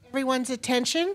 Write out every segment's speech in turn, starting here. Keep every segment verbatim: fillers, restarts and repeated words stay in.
Everyone's attention.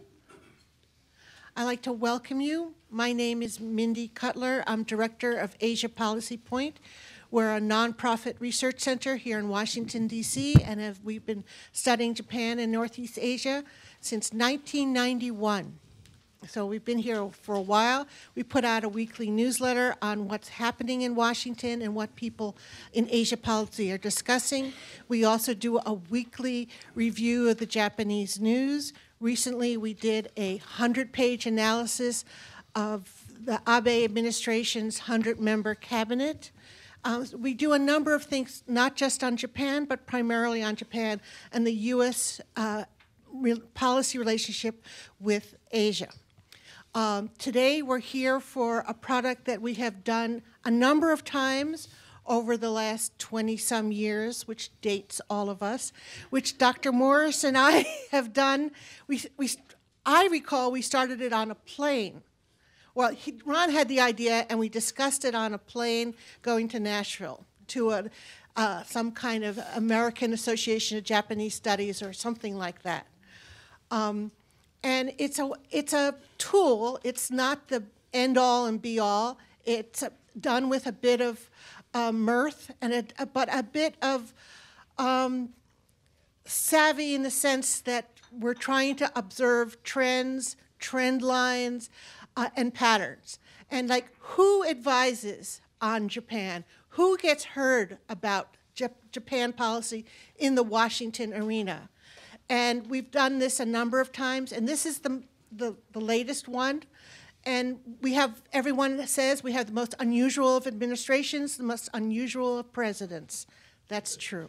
I'd like to welcome you. My name is Mindy Cutler. I'm Director of Asia Policy Point. We're a nonprofit research center here in Washington, D C, and have, we've been studying Japan and Northeast Asia since nineteen ninety-one. So we've been here for a while. We put out a weekly newsletter on what's happening in Washington and what people in Asia policy are discussing. We also do a weekly review of the Japanese news. Recently, we did a hundred-page analysis of the Abe administration's hundred-member cabinet. Uh, we do a number of things, not just on Japan, but primarily on Japan and the U S uh, re policy relationship with Asia. Um, today, we're here for a product that we have done a number of times over the last twenty-some years, which dates all of us, which Doctor Morse and I have done. We, we, I recall we started it on a plane. Well, he, Ron had the idea, and we discussed it on a plane going to Nashville to a, uh, some kind of American Association of Japanese Studies or something like that. Um, And it's a, it's a tool. It's not the end-all and be-all. It's a, done with a bit of uh, mirth, and a, a, but a bit of um, savvy in the sense that we're trying to observe trends, trend lines, uh, and patterns. And like, who advises on Japan? Who gets heard about Jap Japan policy in the Washington arena? And we've done this a number of times, and this is the, the, the latest one. And we have, everyone says we have the most unusual of administrations, the most unusual of presidents. That's true.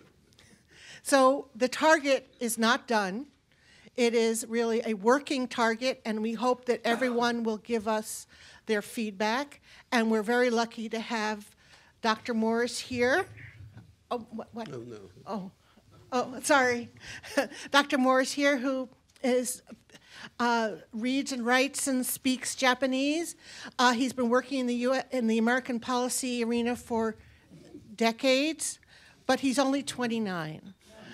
So the target is not done. It is really a working target, and we hope that everyone will give us their feedback. And we're very lucky to have Doctor Morse here. Oh, what? what? No, no. Oh. Oh, sorry. Doctor Morse here, who is, uh, reads and writes and speaks Japanese. Uh, he's been working in the U S in the American policy arena for decades, but he's only twenty-nine.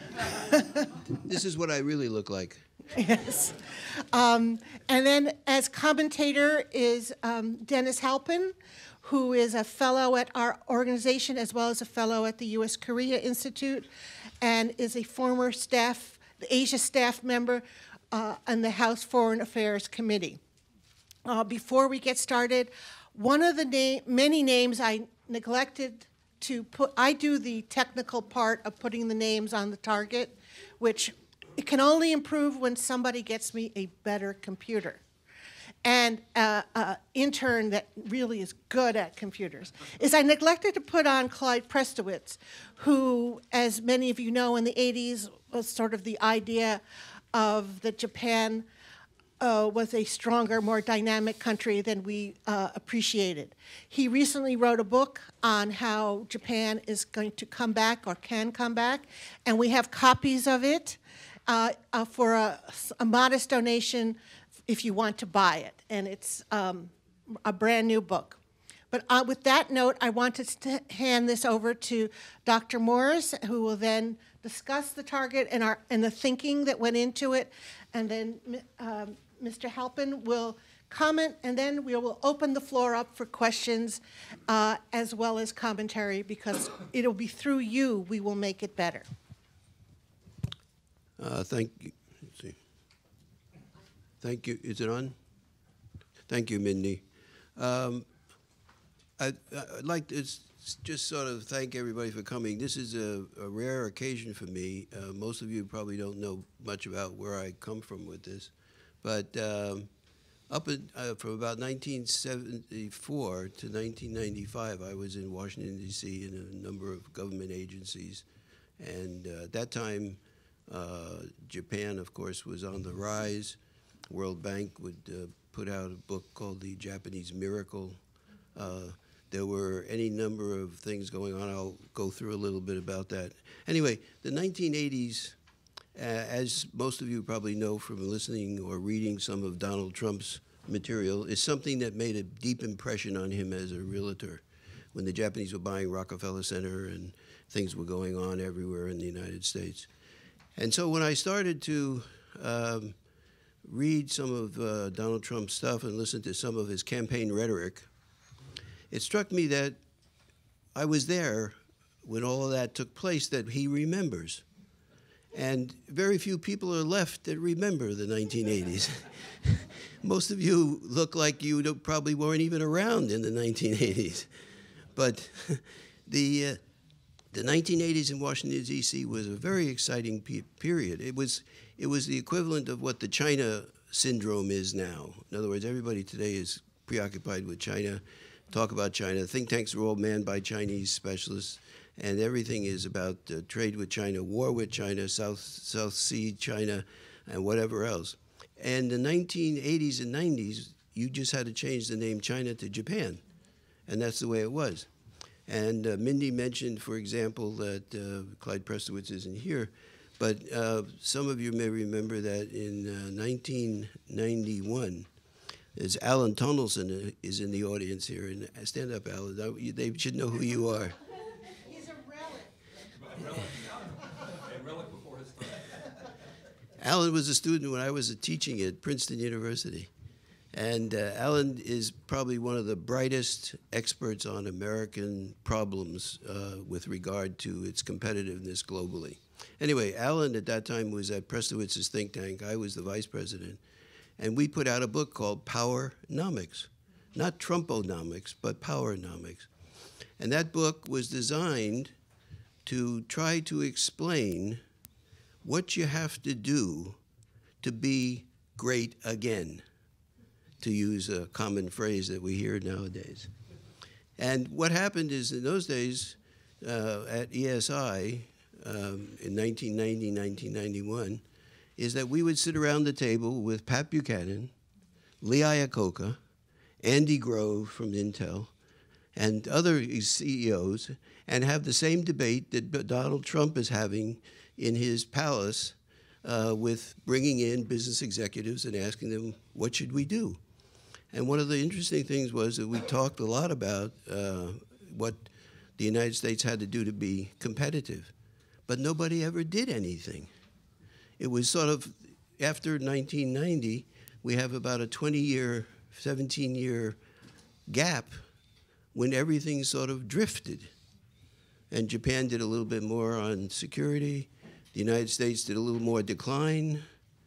This is what I really look like. Yes. Um, and then as commentator is um, Dennis Halpin, who is a fellow at our organization as well as a fellow at the U S Korea Institute, and is a former staff, the Asia staff member uh, on the House Foreign Affairs Committee. Uh, before we get started, one of the na many names I neglected to put, I do the technical part of putting the names on the target, which it can only improve when somebody gets me a better computer. And an uh, uh, intern that really is good at computers, is I neglected to put on Clyde Prestowitz, who, as many of you know, in the eighties was sort of the idea of that Japan uh, was a stronger, more dynamic country than we uh, appreciated. He recently wrote a book on how Japan is going to come back or can come back, and we have copies of it uh, uh, for a, a modest donation if you want to buy it, and it's um, a brand new book. But uh, with that note, I wanted to hand this over to Doctor Morse, who will then discuss the target and, our, and the thinking that went into it, and then um, Mister Halpin will comment, and then we will open the floor up for questions uh, as well as commentary, because it'll be through you we will make it better. Uh, thank you. Let's see. Thank you. Is it on? Thank you, Mindy. Um, I, I'd like to just sort of thank everybody for coming. This is a, a rare occasion for me. Uh, most of you probably don't know much about where I come from with this. But um, up in, uh, from about nineteen seventy-four to nineteen ninety-five, I was in Washington, D C in a number of government agencies. And uh, at that time, uh, Japan, of course, was on the rise. World Bank would uh, put out a book called The Japanese Miracle. Uh, there were any number of things going on. I'll go through a little bit about that. Anyway, the nineteen eighties, uh, as most of you probably know from listening or reading some of Donald Trump's material, is something that made a deep impression on him as a realtor. When the Japanese were buying Rockefeller Center and things were going on everywhere in the United States. And so when I started to um, read some of uh, Donald Trump's stuff and listen to some of his campaign rhetoric, it struck me that I was there when all of that took place that he remembers. And very few people are left that remember the nineteen eighties. Most of you look like you don't, probably weren't even around in the nineteen eighties. But the, uh, the nineteen eighties in Washington, D C was a very exciting pe period. It was, it was the equivalent of what the China syndrome is now. In other words, everybody today is preoccupied with China, talk about China. Think tanks are all manned by Chinese specialists. And everything is about uh, trade with China, war with China, South, South Sea China, and whatever else. And the nineteen eighties and nineties, you just had to change the name China to Japan. And that's the way it was. And uh, Mindy mentioned, for example, that uh, Clyde Prestowitz isn't here, but uh, some of you may remember that in uh, nineteen ninety-one, as Alan Tunnelson is in the audience here. And stand up, Alan. They should know who you are. Alan was a student when I was teaching at Princeton University. And uh, Alan is probably one of the brightest experts on American problems uh, with regard to its competitiveness globally. Anyway, Alan at that time was at Prestowitz's think tank. I was the vice president. And we put out a book called Powernomics. Not Trumponomics, but Powernomics. And that book was designed to try to explain what you have to do to be great again, to use a common phrase that we hear nowadays. And what happened is in those days uh, at E S I um, in nineteen ninety, nineteen ninety-one, is that we would sit around the table with Pat Buchanan, Lee Iacocca, Andy Grove from Intel, and other C E Os, and have the same debate that Donald Trump is having in his palace uh, with bringing in business executives and asking them, what should we do? And one of the interesting things was that we talked a lot about uh, what the United States had to do to be competitive, but nobody ever did anything. It was sort of, after nineteen ninety, we have about a twenty-year, seventeen-year gap when everything sort of drifted. And Japan did a little bit more on security. The United States did a little more decline.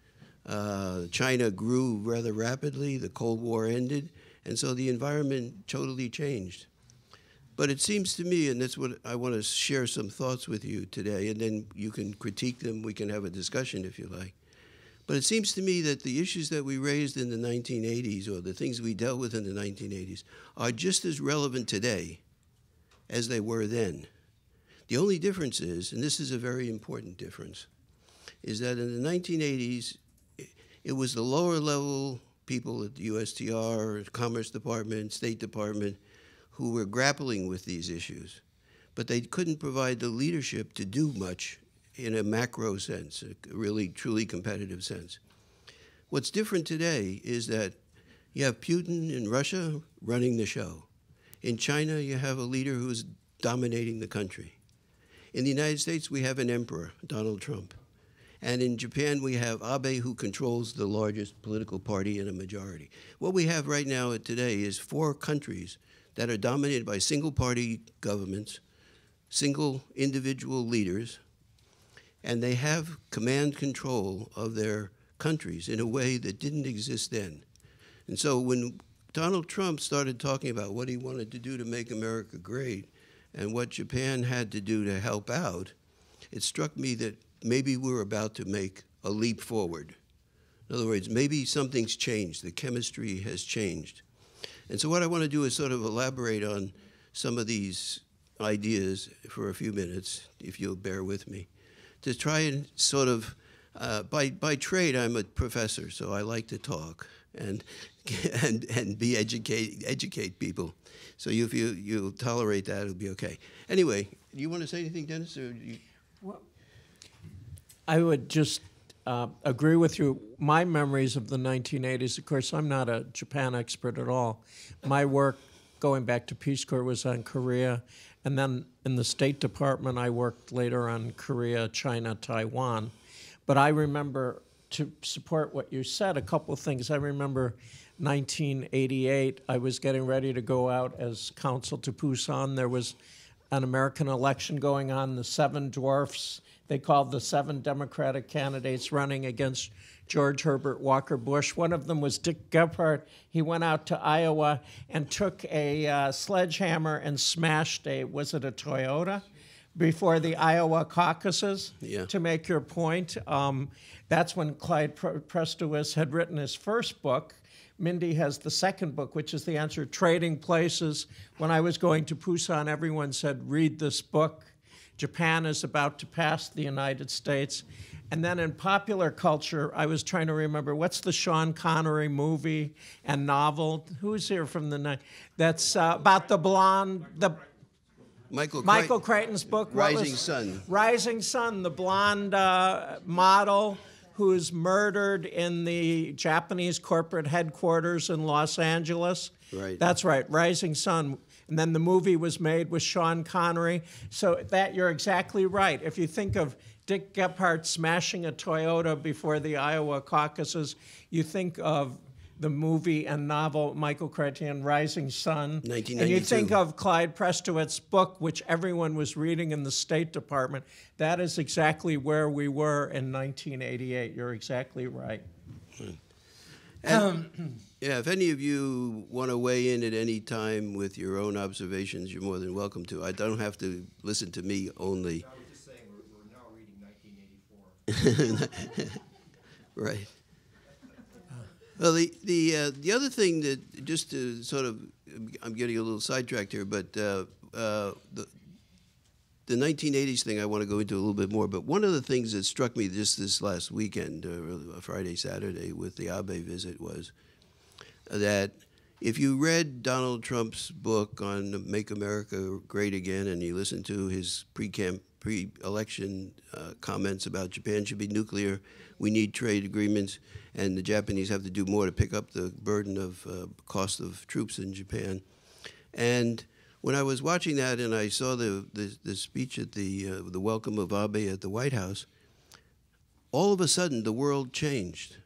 Uh, China grew rather rapidly. The Cold War ended. And so the environment totally changed. But it seems to me, and that's what I want to share some thoughts with you today, and then you can critique them. We can have a discussion if you like. But it seems to me that the issues that we raised in the nineteen eighties, or the things we dealt with in the nineteen eighties, are just as relevant today as they were then. The only difference is, and this is a very important difference, is that in the nineteen eighties, it was the lower level people at the U S T R, Commerce Department, State Department, who were grappling with these issues. But they couldn't provide the leadership to do much in a macro sense, a really, truly competitive sense. What's different today is that you have Putin in Russia running the show. In China, you have a leader who's dominating the country. In the United States, we have an emperor, Donald Trump. And in Japan, we have Abe, who controls the largest political party in a majority. What we have right now today is four countries that are dominated by single-party governments, single individual leaders, and they have command control of their countries in a way that didn't exist then. And so when Donald Trump started talking about what he wanted to do to make America great and what Japan had to do to help out, it struck me that maybe we're about to make a leap forward. In other words, maybe something's changed. The chemistry has changed. And so what I want to do is sort of elaborate on some of these ideas for a few minutes, if you'll bear with me, to try and sort of, uh, by, by trade, I'm a professor, so I like to talk and, and, and be educate, educate people. So if you, you'll tolerate that, it'll be okay. Anyway, do you want to say anything, Dennis? Or you... Well, I would just uh, agree with you. My memories of the nineteen eighties, of course, I'm not a Japan expert at all. My work going back to Peace Corps was on Korea. And then in the State Department, I worked later on Korea, China, Taiwan. But I remember to support what you said, a couple of things. I remember nineteen eighty-eight, I was getting ready to go out as counsel to Pusan. There was an American election going on, the seven dwarfs, they called the seven Democratic candidates running against George Herbert Walker Bush. One of them was Dick Gephardt. He went out to Iowa and took a uh, sledgehammer and smashed a, was it a Toyota? Before the Iowa caucuses, yeah. to make your point. Um, that's when Clyde Prestowitz had written his first book. Mindy has the second book, which is the answer, Trading Places. When I was going to Pusan, everyone said, read this book. Japan is about to pass the United States. And then in popular culture, I was trying to remember, what's the Sean Connery movie and novel? Who's here from the night? That's uh, about the blonde, the Michael, Michael Crichton, Crichton's book. Rising was, Sun. Rising Sun, the blonde uh, model who's murdered in the Japanese corporate headquarters in Los Angeles. Right. That's right, Rising Sun. And then the movie was made with Sean Connery. So that you're exactly right. If you think of Dick Gephardt smashing a Toyota before the Iowa caucuses, you think of the movie and novel Michael Crichton, Rising Sun. nineteen ninety-two. And you think of Clyde Prestowitz's book, which everyone was reading in the State Department. That is exactly where we were in nineteen eighty-eight. You're exactly right. And, yeah, if any of you want to weigh in at any time with your own observations, you're more than welcome to. I don't have to listen to me only. I was just saying, we're, we're now reading nineteen eighty-four. Right. Well, the the uh, the other thing that, just to sort of, I'm getting a little sidetracked here, but uh, uh, the the nineteen eighties thing I want to go into a little bit more. But one of the things that struck me just this last weekend, uh, Friday, Saturday, with the Abe visit was that if you read Donald Trump's book on Make America Great Again and you listened to his pre-camp, pre-election uh, comments about Japan should be nuclear, we need trade agreements, and the Japanese have to do more to pick up the burden of uh, cost of troops in Japan. And when I was watching that and I saw the, the, the speech at the, uh, the welcome of Abe at the White House, all of a sudden the world changed.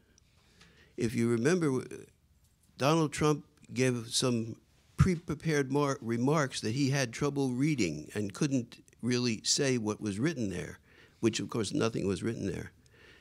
If you remember, Donald Trump gave some pre-prepared mar- remarks that he had trouble reading and couldn't really say what was written there, which of course nothing was written there.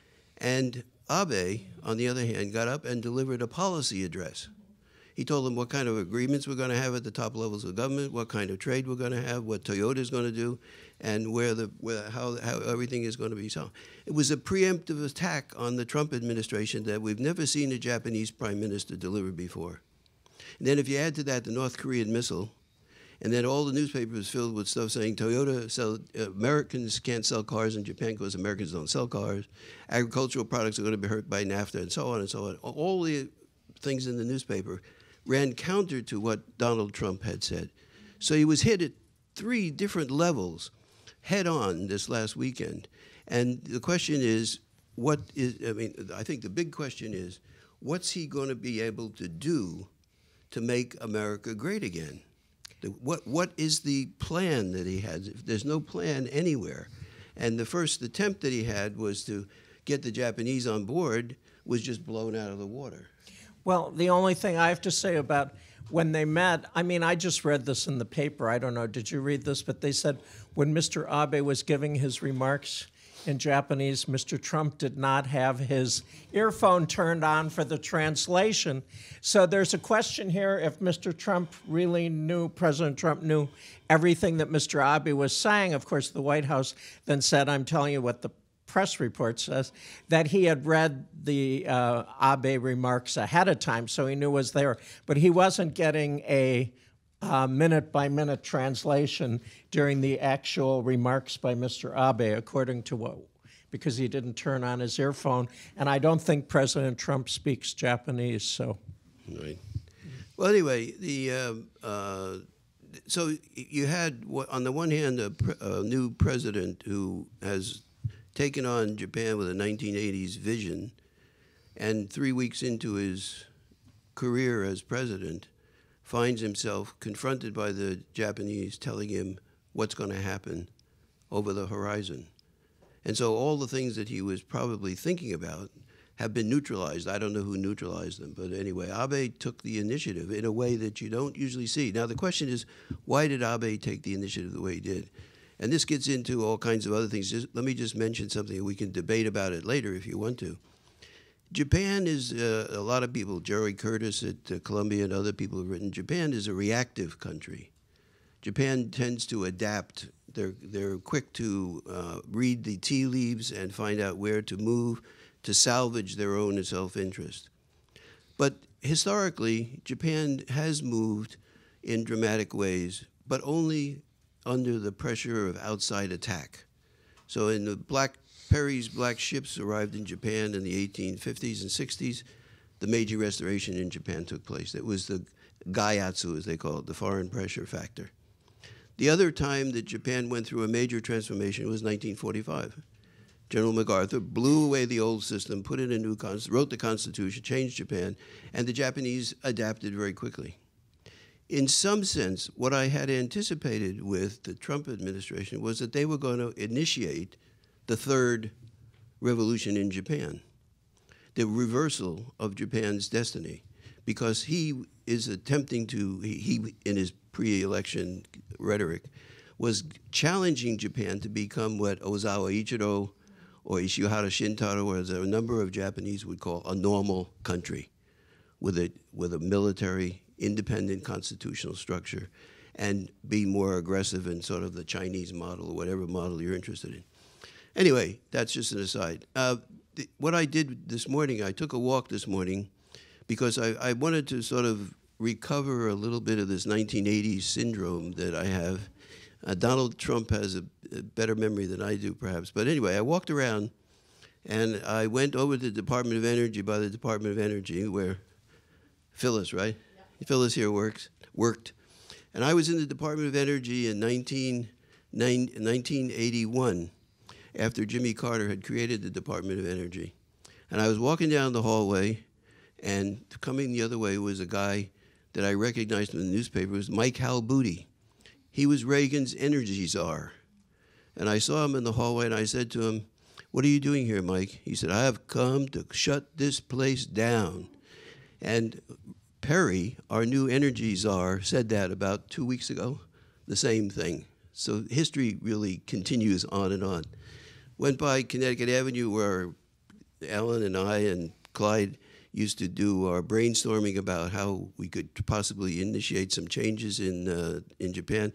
And Abe, on the other hand, got up and delivered a policy address. He told them what kind of agreements we're going to have at the top levels of government, what kind of trade we're going to have, what Toyota is going to do, and where the where, how, how everything is going to be solved. It was a preemptive attack on the Trump administration that we've never seen a Japanese prime minister deliver before. And then if you add to that the North Korean missile, and then all the newspapers filled with stuff saying Toyota, sell, uh, Americans can't sell cars in Japan because Americans don't sell cars. Agricultural products are going to be hurt by NAFTA, and so on and so on. All the things in the newspaper ran counter to what Donald Trump had said. So he was hit at three different levels head on this last weekend. And the question is, what is, I mean, I think the big question is, what's he going to be able to do to make America great again? What what is the plan that he has? There's no plan anywhere. And the first attempt that he had was to get the Japanese on board was just blown out of the water. Well, the only thing I have to say about when they met, I mean, I just read this in the paper. I don't know, did you read this? But they said when Mister Abe was giving his remarks in Japanese, Mister Trump did not have his earphone turned on for the translation. So there's a question here if Mister Trump really knew, President Trump knew everything that Mister Abe was saying. Of course, the White House then said, I'm telling you what the press report says, that he had read the uh, Abe remarks ahead of time, so he knew was there. But he wasn't getting a Uh, minute-by-minute translation during the actual remarks by Mister Abe, according to what, because he didn't turn on his earphone. And I don't think President Trump speaks Japanese, so. Right. Well, anyway, the uh, uh, so you had, on the one hand, a, pre- a new president who has taken on Japan with a nineteen eighties vision, and three weeks into his career as president, finds himself confronted by the Japanese telling him what's going to happen over the horizon. And so all the things that he was probably thinking about have been neutralized. I don't know who neutralized them, but anyway, Abe took the initiative in a way that you don't usually see. Now, the question is, why did Abe take the initiative the way he did? And this gets into all kinds of other things. Just, let me just mention something. We can debate about it later if you want to. Japan is, uh, a lot of people, Jerry Curtis at uh, Columbia and other people have written, Japan is a reactive country. Japan tends to adapt. They're, they're quick to uh, read the tea leaves and find out where to move to salvage their own self-interest. But historically, Japan has moved in dramatic ways, but only under the pressure of outside attack. So in the Black Perry's black ships arrived in Japan in the eighteen fifties and sixties. The Meiji Restoration in Japan took place. It was the gaiatsu, as they call it, the foreign pressure factor. The other time that Japan went through a major transformation was nineteen forty-five. General MacArthur blew away the old system, put in a new constitution, wrote the Constitution, changed Japan, and the Japanese adapted very quickly. In some sense, what I had anticipated with the Trump administration was that they were going to initiate the third revolution in Japan, the reversal of Japan's destiny, because he is attempting to, he, he in his pre-election rhetoric, was challenging Japan to become what Ozawa Ichiro or Ishihara Shintaro, or as a number of Japanese would call a normal country with a, with a military, independent constitutional structure, and be more aggressive in sort of the Chinese model or whatever model you're interested in. Anyway, that's just an aside. Uh, th what I did this morning, I took a walk this morning because I, I wanted to sort of recover a little bit of this nineteen eighties syndrome that I have. Uh, Donald Trump has a, a better memory than I do, perhaps. But anyway, I walked around, and I went over to the Department of Energy by the Department of Energy, where Phyllis, right? Yeah. Phyllis here works, worked. And I was in the Department of Energy in nineteen eighty-one, after Jimmy Carter had created the Department of Energy. And I was walking down the hallway, and coming the other way was a guy that I recognized from the newspaper. It was Mike Halbooty. He was Reagan's energy czar. And I saw him in the hallway, and I said to him, "What are you doing here, Mike?" He said, "I have come to shut this place down." And Perry, our new energy czar, said that about two weeks ago, the same thing. So history really continues on and on. Went by Connecticut Avenue, where Alan and I and Clyde used to do our brainstorming about how we could possibly initiate some changes in uh, in Japan.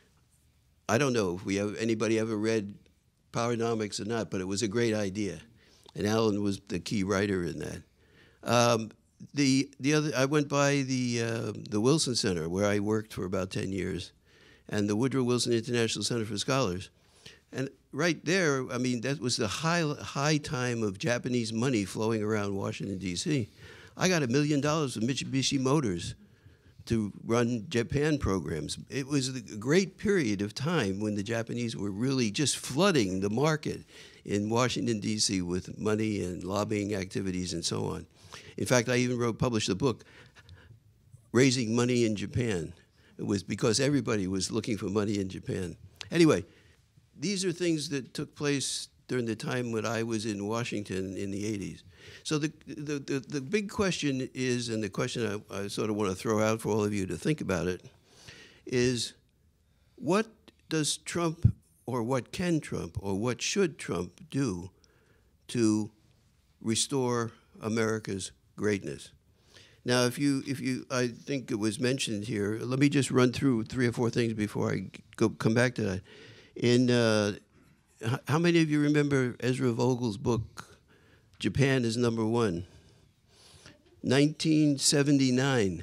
I don't know if we have anybody ever read Powernomics or not, but it was a great idea, and Alan was the key writer in that. Um, the the other, I went by the uh, the Wilson Center, where I worked for about ten years, and the Woodrow Wilson International Center for Scholars. And right there, I mean, that was the high, high time of Japanese money flowing around Washington, D C I got a million dollars from Mitsubishi Motors to run Japan programs. It was a great period of time when the Japanese were really just flooding the market in Washington, D C with money and lobbying activities and so on. In fact, I even wrote, published a book, Raising Money in Japan. It was because everybody was looking for money in Japan. Anyway, these are things that took place during the time when I was in Washington in the eighties. So the, the, the, the big question is, and the question I, I sort of want to throw out for all of you to think about it, is what does Trump, or what can Trump, or what should Trump do to restore America's greatness? Now, if you, if you, I think it was mentioned here, let me just run through three or four things before I go, come back to that. In, uh, how many of you remember Ezra Vogel's book, Japan is Number One? nineteen seventy-nine.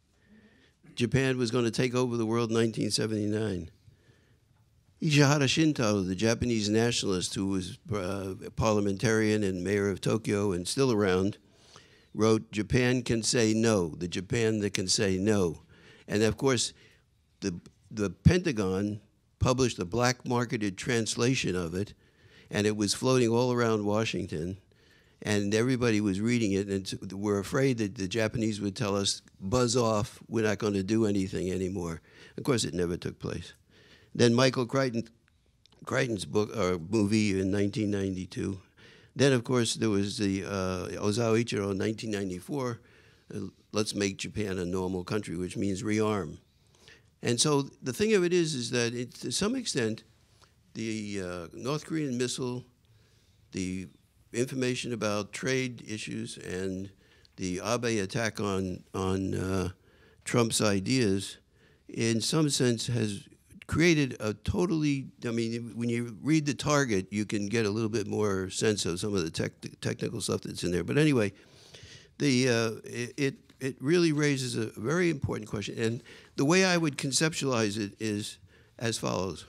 Japan was going to take over the world in nineteen seventy-nine. Ishihara Shintaro, the Japanese nationalist who was uh, a parliamentarian and mayor of Tokyo and still around, wrote, "Japan can say no, the Japan that can say no." And of course, the, the Pentagon published a black-marketed translation of it, and it was floating all around Washington, and everybody was reading it, and we're afraid that the Japanese would tell us, "Buzz off, we're not going to do anything anymore." Of course, it never took place. Then Michael Crichton, Crichton's book, or movie in nineteen ninety-two, Then, of course, there was the uh, Ozawa Ichiro in nineteen ninety-four, uh, let's make Japan a normal country, which means rearm. And so the thing of it is, is that it, to some extent, the uh, North Korean missile, the information about trade issues, and the Abe attack on, on uh, Trump's ideas, in some sense, has created a totally, I mean, when you read the target, you can get a little bit more sense of some of the tech, technical stuff that's in there. But anyway, the, uh, it, it really raises a very important question. And the way I would conceptualize it is as follows.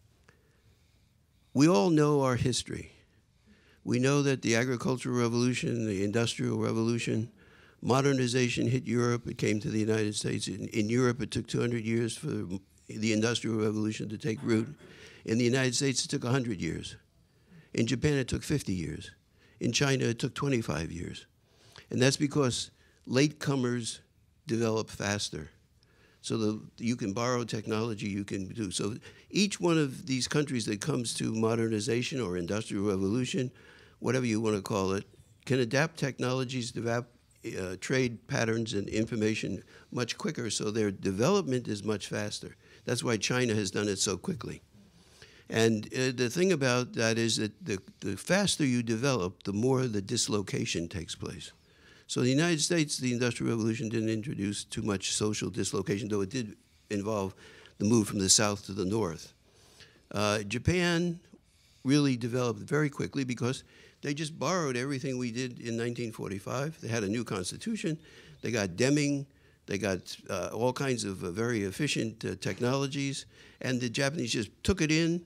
We all know our history. We know that the agricultural revolution, the industrial revolution, modernization hit Europe. It came to the United States. In, in Europe, it took two hundred years for the industrial revolution to take root. In the United States, it took one hundred years. In Japan, it took fifty years. In China, it took twenty-five years. And that's because latecomers develop faster. So the, you can borrow technology, you can do. So each one of these countries that comes to modernization or industrial revolution, whatever you want to call it, can adapt technologies, develop uh, trade patterns and information much quicker, so their development is much faster. That's why China has done it so quickly. And uh, the thing about that is that the, the faster you develop, the more the dislocation takes place. So in the United States, the Industrial Revolution didn't introduce too much social dislocation, though it did involve the move from the south to the north. Uh, Japan really developed very quickly because they just borrowed everything we did in nineteen forty-five. They had a new constitution. They got Deming. They got uh, all kinds of uh, very efficient uh, technologies. And the Japanese just took it in,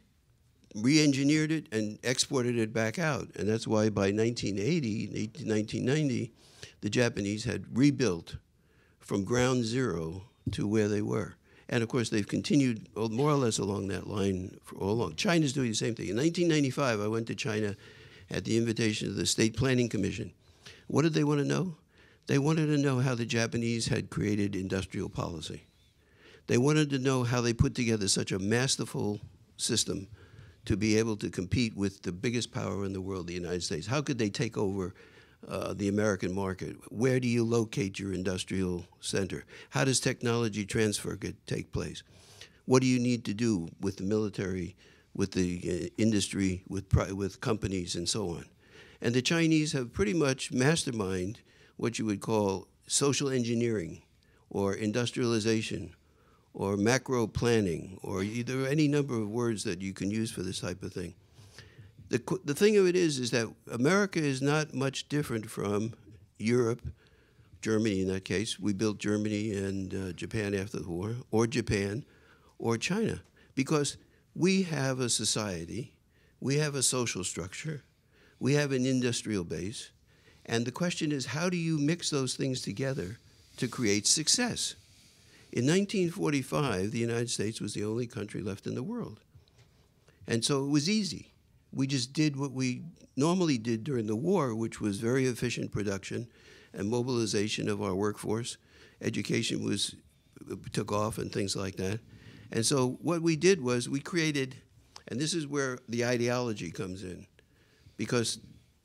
re-engineered it, and exported it back out. And that's why by nineteen eighty, nineteen ninety, the Japanese had rebuilt from ground zero to where they were. And of course, they've continued more or less along that line for all along. China's doing the same thing. In nineteen ninety-five, I went to China at the invitation of the State Planning Commission. What did they want to know? They wanted to know how the Japanese had created industrial policy. They wanted to know how they put together such a masterful system to be able to compete with the biggest power in the world, the United States. How could they take over uh, the American market? Where do you locate your industrial center? How does technology transfer get, take place? What do you need to do with the military, with the uh, industry, with, pri with companies, and so on? And the Chinese have pretty much masterminded what you would call social engineering or industrialization or macro planning, or either any number of words that you can use for this type of thing. The, the thing of it is, is that America is not much different from Europe, Germany in that case. We built Germany and uh, Japan after the war, or Japan, or China, because we have a society, we have a social structure, we have an industrial base, and the question is, how do you mix those things together to create success? In nineteen forty-five, the United States was the only country left in the world. And so it was easy. We just did what we normally did during the war, which was very efficient production and mobilization of our workforce. Education was, took off and things like that. And so what we did was we created, and this is where the ideology comes in, because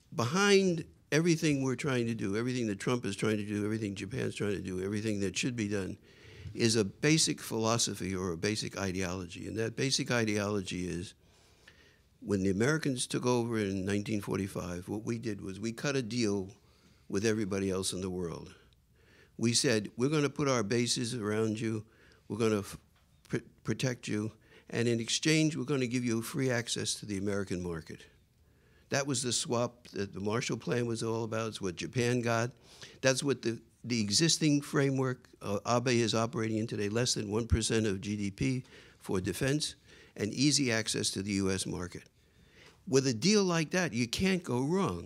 behind everything we're trying to do, everything that Trump is trying to do, everything Japan's trying to do, everything that should be done, is a basic philosophy or a basic ideology. And that basic ideology is, when the Americans took over in nineteen forty-five, what we did was we cut a deal with everybody else in the world. We said, we're going to put our bases around you, we're going to pr protect you, and in exchange, we're going to give you free access to the American market. That was the swap that the Marshall Plan was all about. It's what Japan got. That's what the, the existing framework uh, Abe is operating in today, less than one percent of G D P for defense and easy access to the U S market. With a deal like that, you can't go wrong.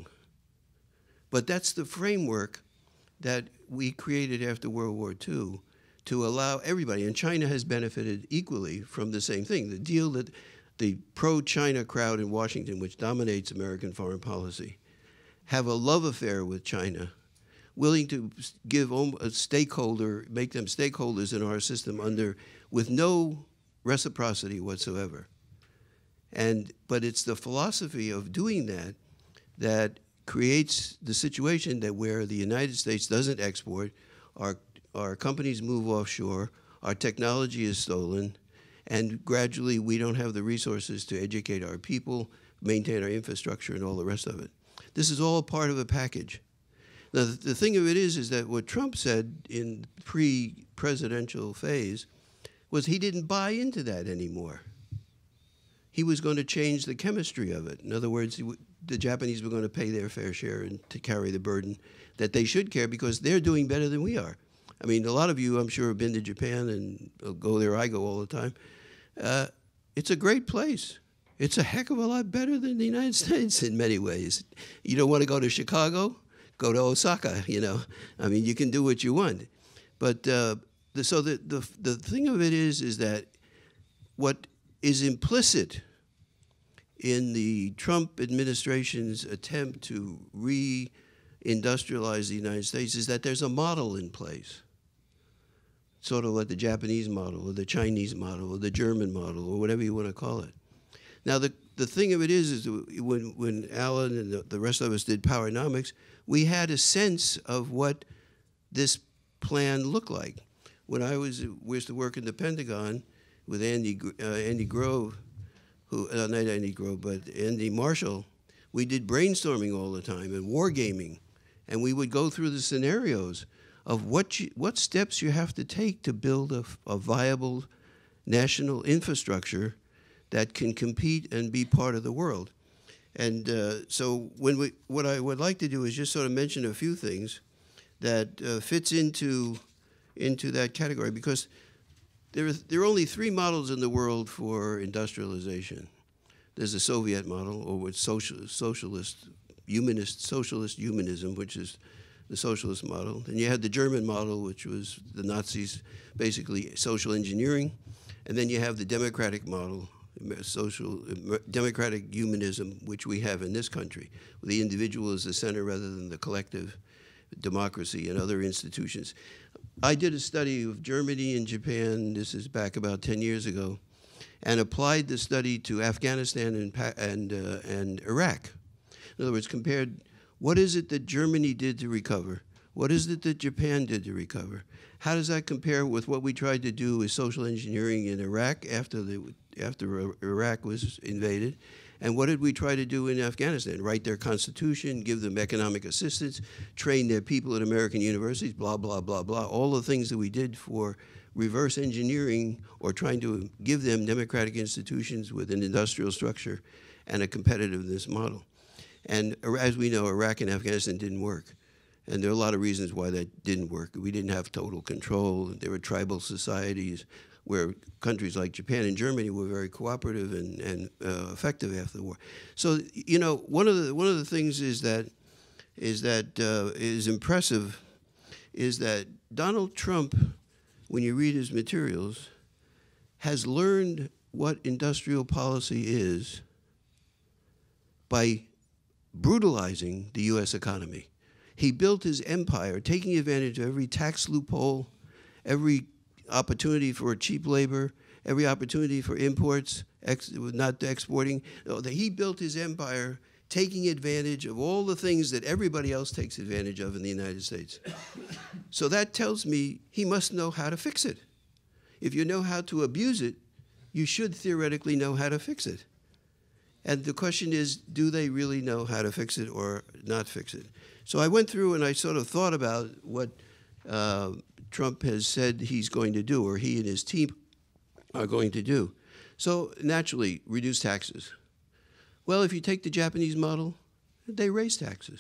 But that's the framework that we created after World War Two to allow everybody, and China has benefited equally from the same thing. The deal that the pro-China crowd in Washington, which dominates American foreign policy, have a love affair with China, willing to give a stakeholder, make them stakeholders in our system under, with no reciprocity whatsoever. And, but it's the philosophy of doing that that creates the situation that where the United States doesn't export, our, our companies move offshore, our technology is stolen, and gradually we don't have the resources to educate our people, maintain our infrastructure, and all the rest of it. This is all part of a package. Now, the, the thing of it is, is that what Trump said in pre-presidential phase was he didn't buy into that anymore. He was going to change the chemistry of it. In other words, he w the Japanese were going to pay their fair share and to carry the burden that they should care because they're doing better than we are. I mean, a lot of you, I'm sure, have been to Japan and go there. I go all the time. Uh, it's a great place. It's a heck of a lot better than the United States in many ways. You don't want to go to Chicago? Go to Osaka, you know. I mean, you can do what you want. But uh, the, so the, the, the thing of it is, is that what is implicit in the Trump administration's attempt to re-industrialize the United States is that there's a model in place, sort of like the Japanese model or the Chinese model or the German model or whatever you want to call it. Now, the, the thing of it is, is when, when Alan and the, the rest of us did Powernomics, we had a sense of what this plan looked like. When I was, we used to work in the Pentagon with Andy, uh, Andy Grove, who, uh, not Andy Grove, but Andy Marshall, we did brainstorming all the time and wargaming. And we would go through the scenarios of what, you, what steps you have to take to build a, a viable national infrastructure that can compete and be part of the world. And uh, so when we, what I would like to do is just sort of mention a few things that uh, fits into, into that category, because there are, there are only three models in the world for industrialization. There's the Soviet model, or with social, socialist, humanist, socialist humanism, which is the socialist model. Then you had the German model, which was the Nazis, basically social engineering. And then you have the democratic model, social, democratic humanism, which we have in this country, where the individual is the center rather than the collective democracy and other institutions. I did a study of Germany and Japan, this is back about ten years ago, and applied the study to Afghanistan and, and, uh, and Iraq. In other words, compared what is it that Germany did to recover? What is it that Japan did to recover? How does that compare with what we tried to do with social engineering in Iraq after, the, after Iraq was invaded? And what did we try to do in Afghanistan? Write their constitution, give them economic assistance, train their people at American universities, blah, blah, blah, blah. All the things that we did for reverse engineering or trying to give them democratic institutions with an industrial structure and a competitiveness model. And as we know, Iraq and Afghanistan didn't work. And there are a lot of reasons why that didn't work. We didn't have total control. There were tribal societies where countries like Japan and Germany were very cooperative and, and uh, effective after the war. So, you know, one of the, one of the things is that, is that uh, is impressive is that Donald Trump, when you read his materials, has learned what industrial policy is by brutalizing the U S economy. He built his empire, taking advantage of every tax loophole, every opportunity for cheap labor, every opportunity for imports, ex not exporting. He built his empire taking advantage of all the things that everybody else takes advantage of in the United States. So that tells me he must know how to fix it. If you know how to abuse it, you should theoretically know how to fix it. And the question is, do they really know how to fix it or not fix it? So I went through and I sort of thought about what uh, Trump has said he's going to do, or he and his team are going to do. So naturally, reduce taxes. Well, if you take the Japanese model, they raise taxes.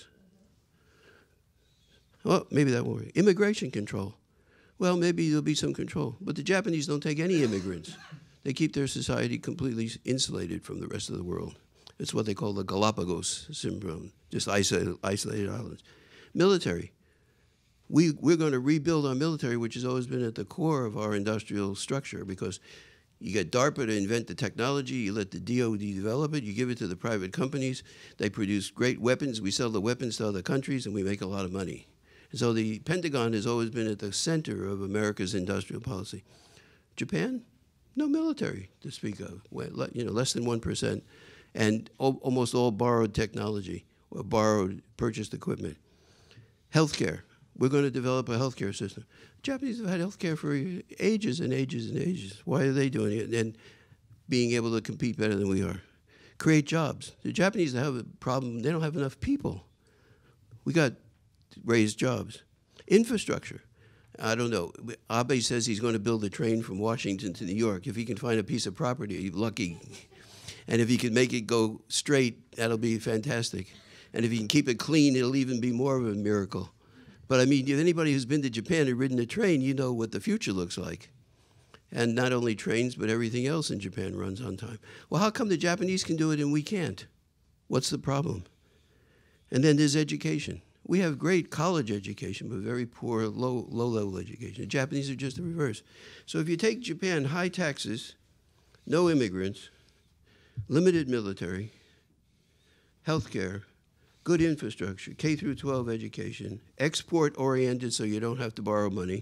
Well, maybe that won't work. Immigration control. Well, maybe there'll be some control. But the Japanese don't take any immigrants. They keep their society completely insulated from the rest of the world. It's what they call the Galapagos syndrome, just isolated, isolated islands. Military. We, we're going to rebuild our military, which has always been at the core of our industrial structure, because you get DARPA to invent the technology, you let the D O D develop it, you give it to the private companies, they produce great weapons, we sell the weapons to other countries, and we make a lot of money. And so the Pentagon has always been at the center of America's industrial policy. Japan? No military to speak of, you know, less than one percent, and almost all borrowed technology, or borrowed, purchased equipment. Healthcare. We're going to develop a healthcare system. Japanese have had healthcare for ages and ages and ages. Why are they doing it and being able to compete better than we are? Create jobs. The Japanese have a problem. They don't have enough people. We got to raise jobs. Infrastructure. I don't know. Abe says he's going to build a train from Washington to New York. If he can find a piece of property, he's lucky. And if he can make it go straight, that'll be fantastic. And if he can keep it clean, it'll even be more of a miracle. But I mean, if anybody who's been to Japan and ridden a train, you know what the future looks like. And not only trains, but everything else in Japan runs on time. Well, how come the Japanese can do it and we can't? What's the problem? And then there's education. We have great college education, but very poor low, low-level education. The Japanese are just the reverse. So if you take Japan, high taxes, no immigrants, limited military, healthcare, good infrastructure, K through twelve education, export-oriented so you don't have to borrow money,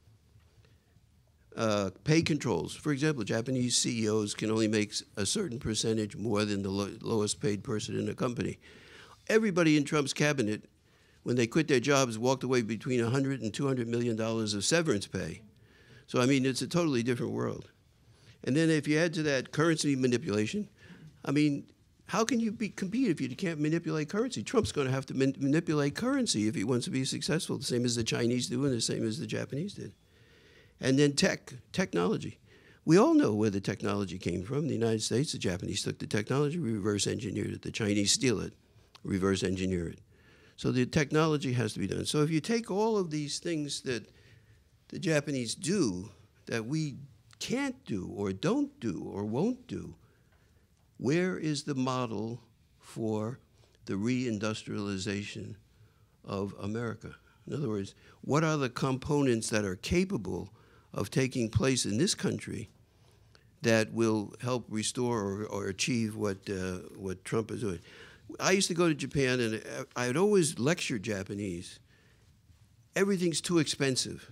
uh, pay controls. For example, Japanese C E Os can only make a certain percentage more than the lo lowest paid person in a company. Everybody in Trump's cabinet, when they quit their jobs, walked away between one hundred and two hundred million dollars of severance pay. So, I mean, it's a totally different world. And then if you add to that currency manipulation, I mean, how can you be, compete if you can't manipulate currency? Trump's going to have to man manipulate currency if he wants to be successful, the same as the Chinese do and the same as the Japanese did. And then tech, technology. We all know where the technology came from. The United States, the Japanese took the technology, reverse engineered it. The Chinese steal it, reverse engineer it. So the technology has to be done. So if you take all of these things that the Japanese do that we can't do or don't do or won't do, where is the model for the reindustrialization of America? In other words, what are the components that are capable of taking place in this country that will help restore or, or achieve what, uh, what Trump is doing? I used to go to Japan, and I had always lectured Japanese. Everything's too expensive.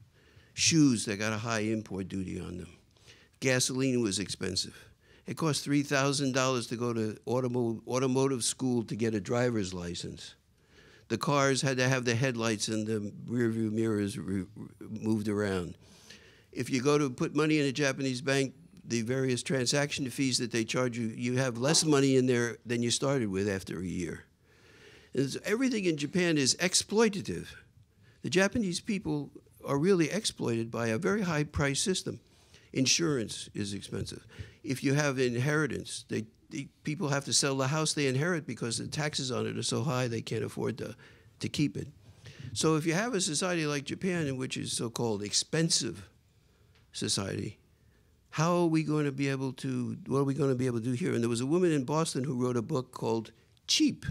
Shoes, they got a high import duty on them. Gasoline was expensive. It cost three thousand dollars to go to automo automotive school to get a driver's license. The cars had to have the headlights and the rear view mirrors re moved around. If you go to put money in a Japanese bank, the various transaction fees that they charge you, you have less money in there than you started with after a year. And everything in Japan is exploitative. The Japanese people are really exploited by a very high price system. Insurance is expensive. If you have inheritance, they, the people have to sell the house they inherit because the taxes on it are so high they can't afford to, to keep it. So if you have a society like Japan, in which is so-called expensive society, how are we going to be able to, what are we going to be able to do here? And there was a woman in Boston who wrote a book called Cheap.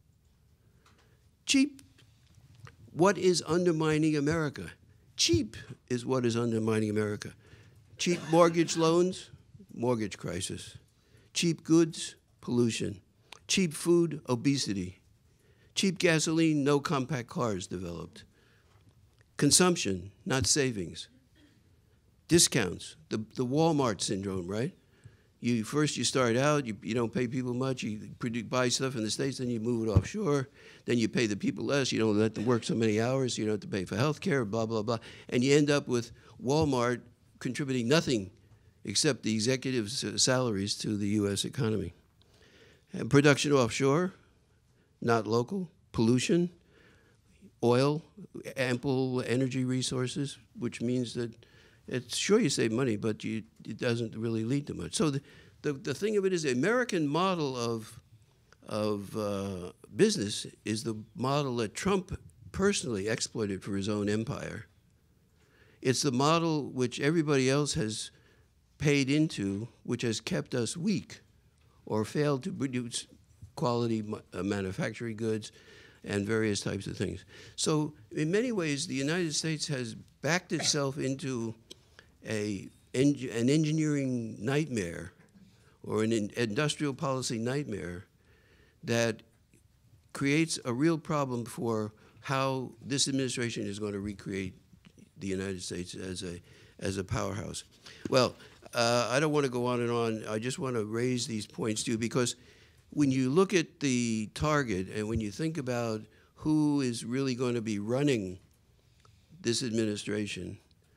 Cheap. What is undermining America? Cheap is what is undermining America. Cheap mortgage loans, mortgage crisis. Cheap goods, pollution. Cheap food, obesity. Cheap gasoline, no compact cars developed. Consumption, not savings. Discounts, the, the Walmart syndrome, right? You, first you start out, you, you don't pay people much, you produce, buy stuff in the States, then you move it offshore, then you pay the people less, you don't let them work so many hours, you don't have to pay for health care, blah, blah, blah. And you end up with Walmart contributing nothing except the executives' salaries to the U S economy. And production offshore, not local, pollution, oil, ample energy resources, which means that it's sure you save money, but you, it doesn't really lead to much. So the, the, the thing of it is the American model of, of uh, business is the model that Trump personally exploited for his own empire. It's the model which everybody else has paid into, which has kept us weak or failed to produce quality uh, manufacturing goods and various types of things. So in many ways, the United States has backed itself into a, an engineering nightmare or an industrial policy nightmare that creates a real problem for how this administration is going to recreate the United States as a, as a powerhouse. Well, uh, I don't want to go on and on. I just want to raise these points too, because when you look at the target and when you think about who is really going to be running this administration,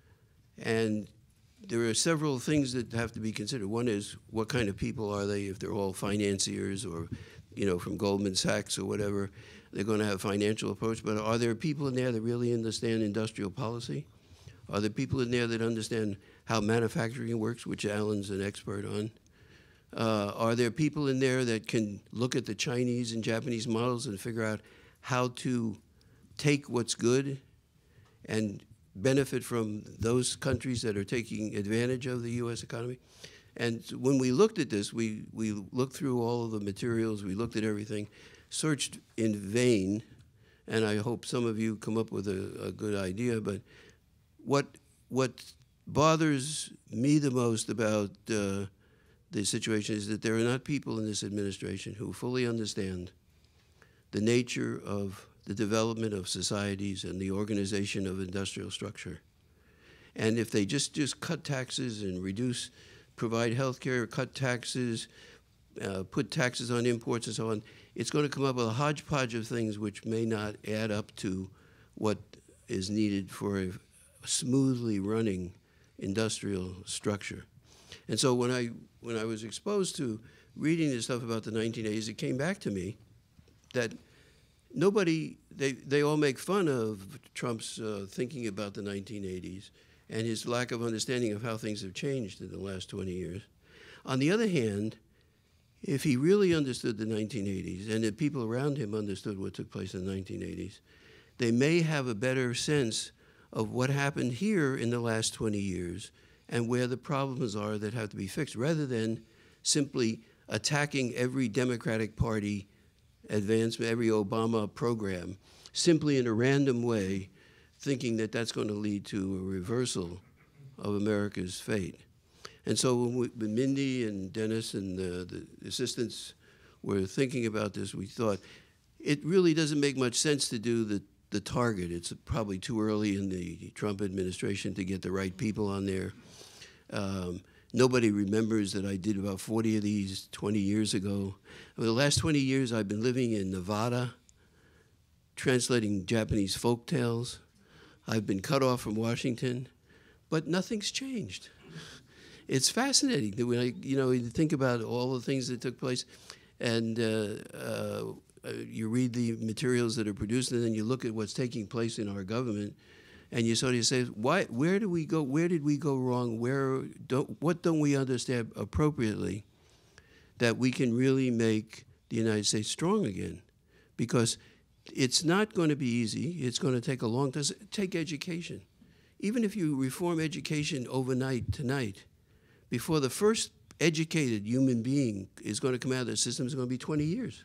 and there are several things that have to be considered. One is, what kind of people are they? If they're all financiers or, you know, from Goldman Sachs or whatever, they're going to have financial approach. But are there people in there that really understand industrial policy? Are there people in there that understand how manufacturing works, which Alan's an expert on? Uh, are there people in there that can look at the Chinese and Japanese models and figure out how to take what's good and benefit from those countries that are taking advantage of the U S economy? And when we looked at this, we, we looked through all of the materials, we looked at everything, searched in vain, and I hope some of you come up with a, a good idea, but what, what bothers me the most about uh, the situation is that there are not people in this administration who fully understand the nature of the development of societies and the organization of industrial structure. And if they just, just cut taxes and reduce, provide health care, cut taxes, uh, put taxes on imports and so on, it's going to come up with a hodgepodge of things which may not add up to what is needed for a smoothly running industrial structure. And so when I, when I was exposed to reading this stuff about the nineteen eighties, it came back to me that nobody, they, they all make fun of Trump's uh, thinking about the nineteen eighties and his lack of understanding of how things have changed in the last twenty years. On the other hand, if he really understood the nineteen eighties and the people around him understood what took place in the nineteen eighties, they may have a better sense of what happened here in the last twenty years and where the problems are that have to be fixed, rather than simply attacking every Democratic Party advancement, every Obama program, simply in a random way, thinking that that's going to lead to a reversal of America's fate. And so when, we, when Mindy and Dennis and the, the assistants were thinking about this, we thought, it really doesn't make much sense to do the, the target. It's probably too early in the Trump administration to get the right people on there. Um, Nobody remembers that I did about forty of these twenty years ago. Over the last twenty years, I've been living in Nevada, translating Japanese folk tales. I've been cut off from Washington, but nothing's changed. It's fascinating that when I, you know, you think about all the things that took place, and uh, uh, you read the materials that are produced, and then you look at what's taking place in our government, and you sort of say, why, where do we go, where did we go wrong, where don't, what don't we understand appropriately that we can really make the United States strong again? Because it's not going to be easy. It's going to take a long time. Take education. Even if you reform education overnight tonight, before the first educated human being is going to come out of the system, it's going to be twenty years.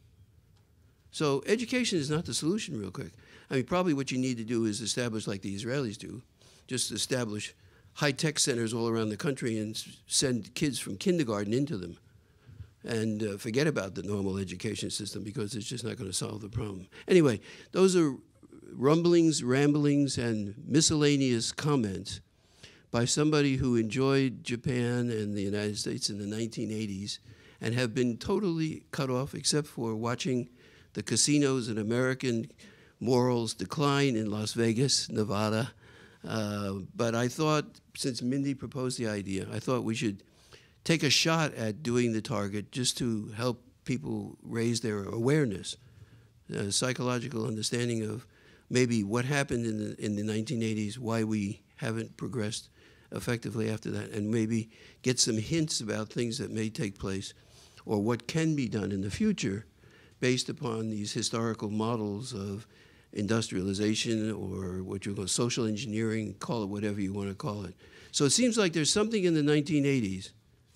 So education is not the solution real quick. I mean, probably what you need to do is establish, like the Israelis do, just establish high-tech centers all around the country and send kids from kindergarten into them, and uh, forget about the normal education system, because it's just not going to solve the problem. Anyway, those are rumblings, ramblings, and miscellaneous comments by somebody who enjoyed Japan and the United States in the nineteen eighties and have been totally cut off except for watching the casinos and American morals decline in Las Vegas, Nevada. Uh, but I thought, since Mindy proposed the idea, I thought we should take a shot at doing the target just to help people raise their awareness, a psychological understanding of maybe what happened in the, in the nineteen eighties, why we haven't progressed effectively after that, and maybe get some hints about things that may take place or what can be done in the future based upon these historical models of industrialization, or what you call social engineering, call it whatever you want to call it. So it seems like there's something in the nineteen eighties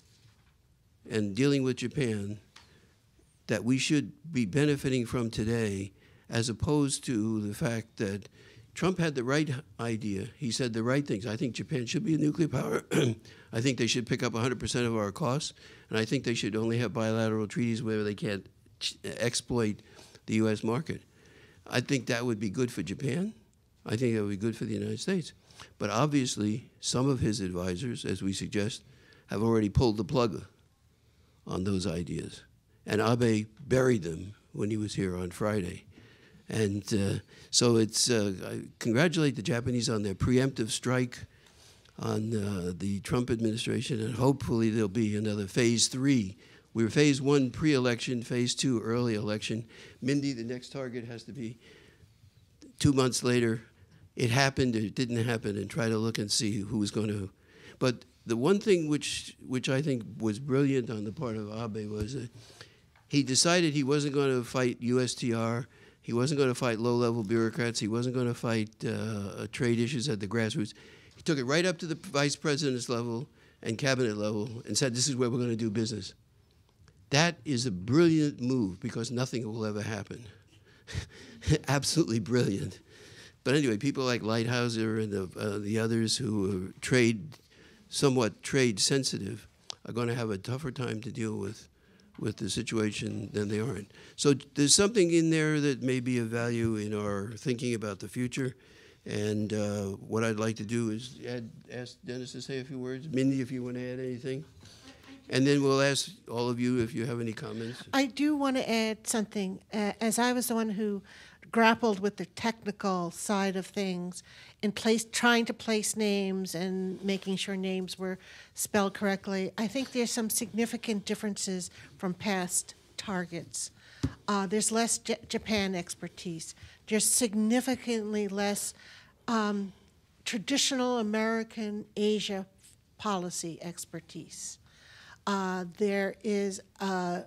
and dealing with Japan that we should be benefiting from today, as opposed to the fact that Trump had the right idea. He said the right things. I think Japan should be a nuclear power. I think they should pick up one hundred percent of our costs, and I think they should only have bilateral treaties where they can't exploit the U S market. I think that would be good for Japan. I think that would be good for the United States. But obviously, some of his advisors, as we suggest, have already pulled the plug on those ideas. and Abe buried them when he was here on Friday. And uh, so it's, uh, I congratulate the Japanese on their preemptive strike on uh, the Trump administration, and hopefully there'll be another phase three. We were phase one pre-election, phase two early election. Mindy, the next target has to be two months later. It happened, or it didn't happen, and try to look and see who was going to. But the one thing which, which I think was brilliant on the part of Abe was that he decided he wasn't going to fight U S T R. He wasn't going to fight low-level bureaucrats. He wasn't going to fight uh, trade issues at the grassroots. He took it right up to the vice president's level and cabinet level and said, this is where we're going to do business. That is a brilliant move because nothing will ever happen. Absolutely brilliant. But anyway, people like Lighthouser and the, uh, the others who are trade, somewhat trade sensitive are going to have a tougher time to deal with with the situation than they are in. So there's something in there that may be of value in our thinking about the future. And uh, what I'd like to do is add, ask Dennis to say a few words. Mindy, if you want to add anything. And then we'll ask all of you if you have any comments. I do want to add something. Uh, as I was the one who grappled with the technical side of things in place, trying to place names and making sure names were spelled correctly, I think there's some significant differences from past targets. Uh, there's less J Japan expertise. There's significantly less um, traditional American Asia policy expertise. Uh, there is a,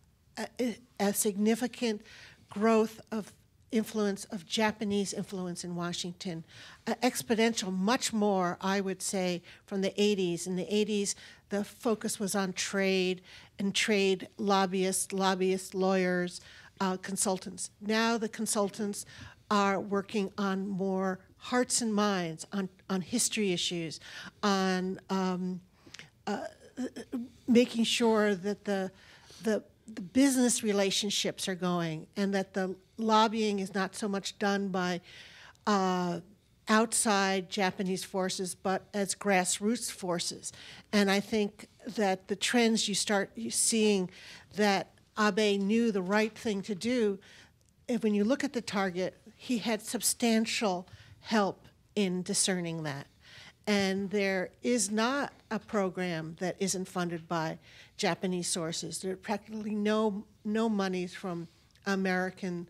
a, a significant growth of influence, of Japanese influence in Washington, uh, exponential, much more, I would say, from the eighties. In the eighties, the focus was on trade and trade lobbyists, lobbyists, lawyers, uh, consultants. Now the consultants are working on more hearts and minds, on, on history issues, on um, uh, making sure that the, the, the business relationships are going and that the lobbying is not so much done by uh, outside Japanese forces, but as grassroots forces. And I think that the trends you start seeing that Abe knew the right thing to do, if when you look at the target, he had substantial help in discerning that. And there is not a program that isn't funded by Japanese sources. There are practically no, no monies from American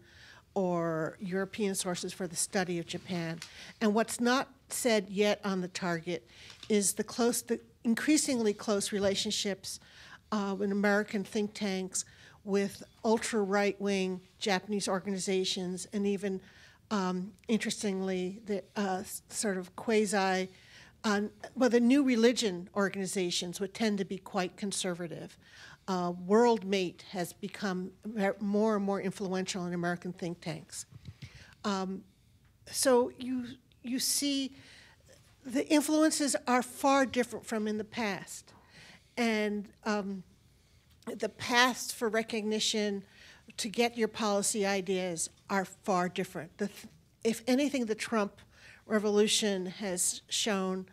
or European sources for the study of Japan. And what's not said yet on the target is the close, the increasingly close relationships uh, in American think tanks with ultra-right-wing Japanese organizations, and even, um, interestingly, the uh, sort of quasi, uh, well, the new religion organizations would tend to be quite conservative. Uh, WorldMate has become more and more influential in American think tanks. Um, so you, you see the influences are far different from in the past. And um, the paths for recognition to get your policy ideas are far different. The, if anything, the Trump revolution has shown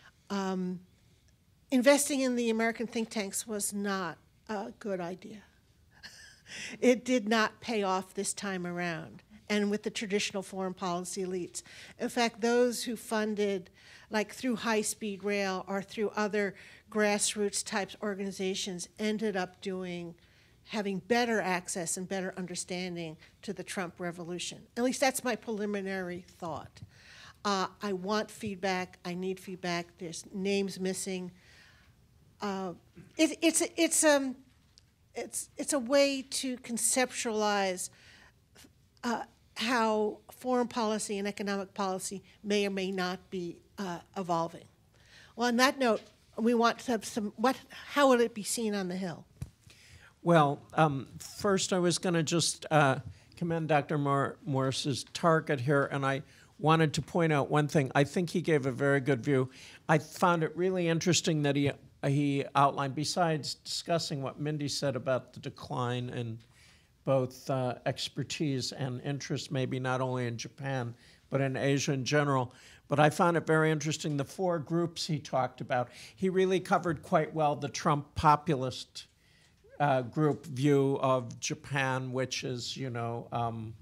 um, investing in the American think tanks was not a good idea. It did not pay off this time around, and with the traditional foreign policy elites. In fact, those who funded, like through high-speed rail or through other grassroots types organizations, ended up doing, having better access and better understanding to the Trump revolution. At least that's my preliminary thought. Uh, I want feedback. I need feedback. There's names missing. Uh, it, it's it's um it's it's a way to conceptualize uh, how foreign policy and economic policy may or may not be uh, evolving. Well, on that note, we want to have some. What? How would it be seen on the Hill? Well, um, first I was going to just uh, commend Doctor Mor Morse's target here, and I wanted to point out one thing. I think he gave a very good view. I found it really interesting that he. He outlined, besides discussing what Mindy said about the decline in both uh, expertise and interest, maybe not only in Japan, but in Asia in general. But I found it very interesting, the four groups he talked about. He really covered quite well the Trump populist uh, group view of Japan, which is, you know, um,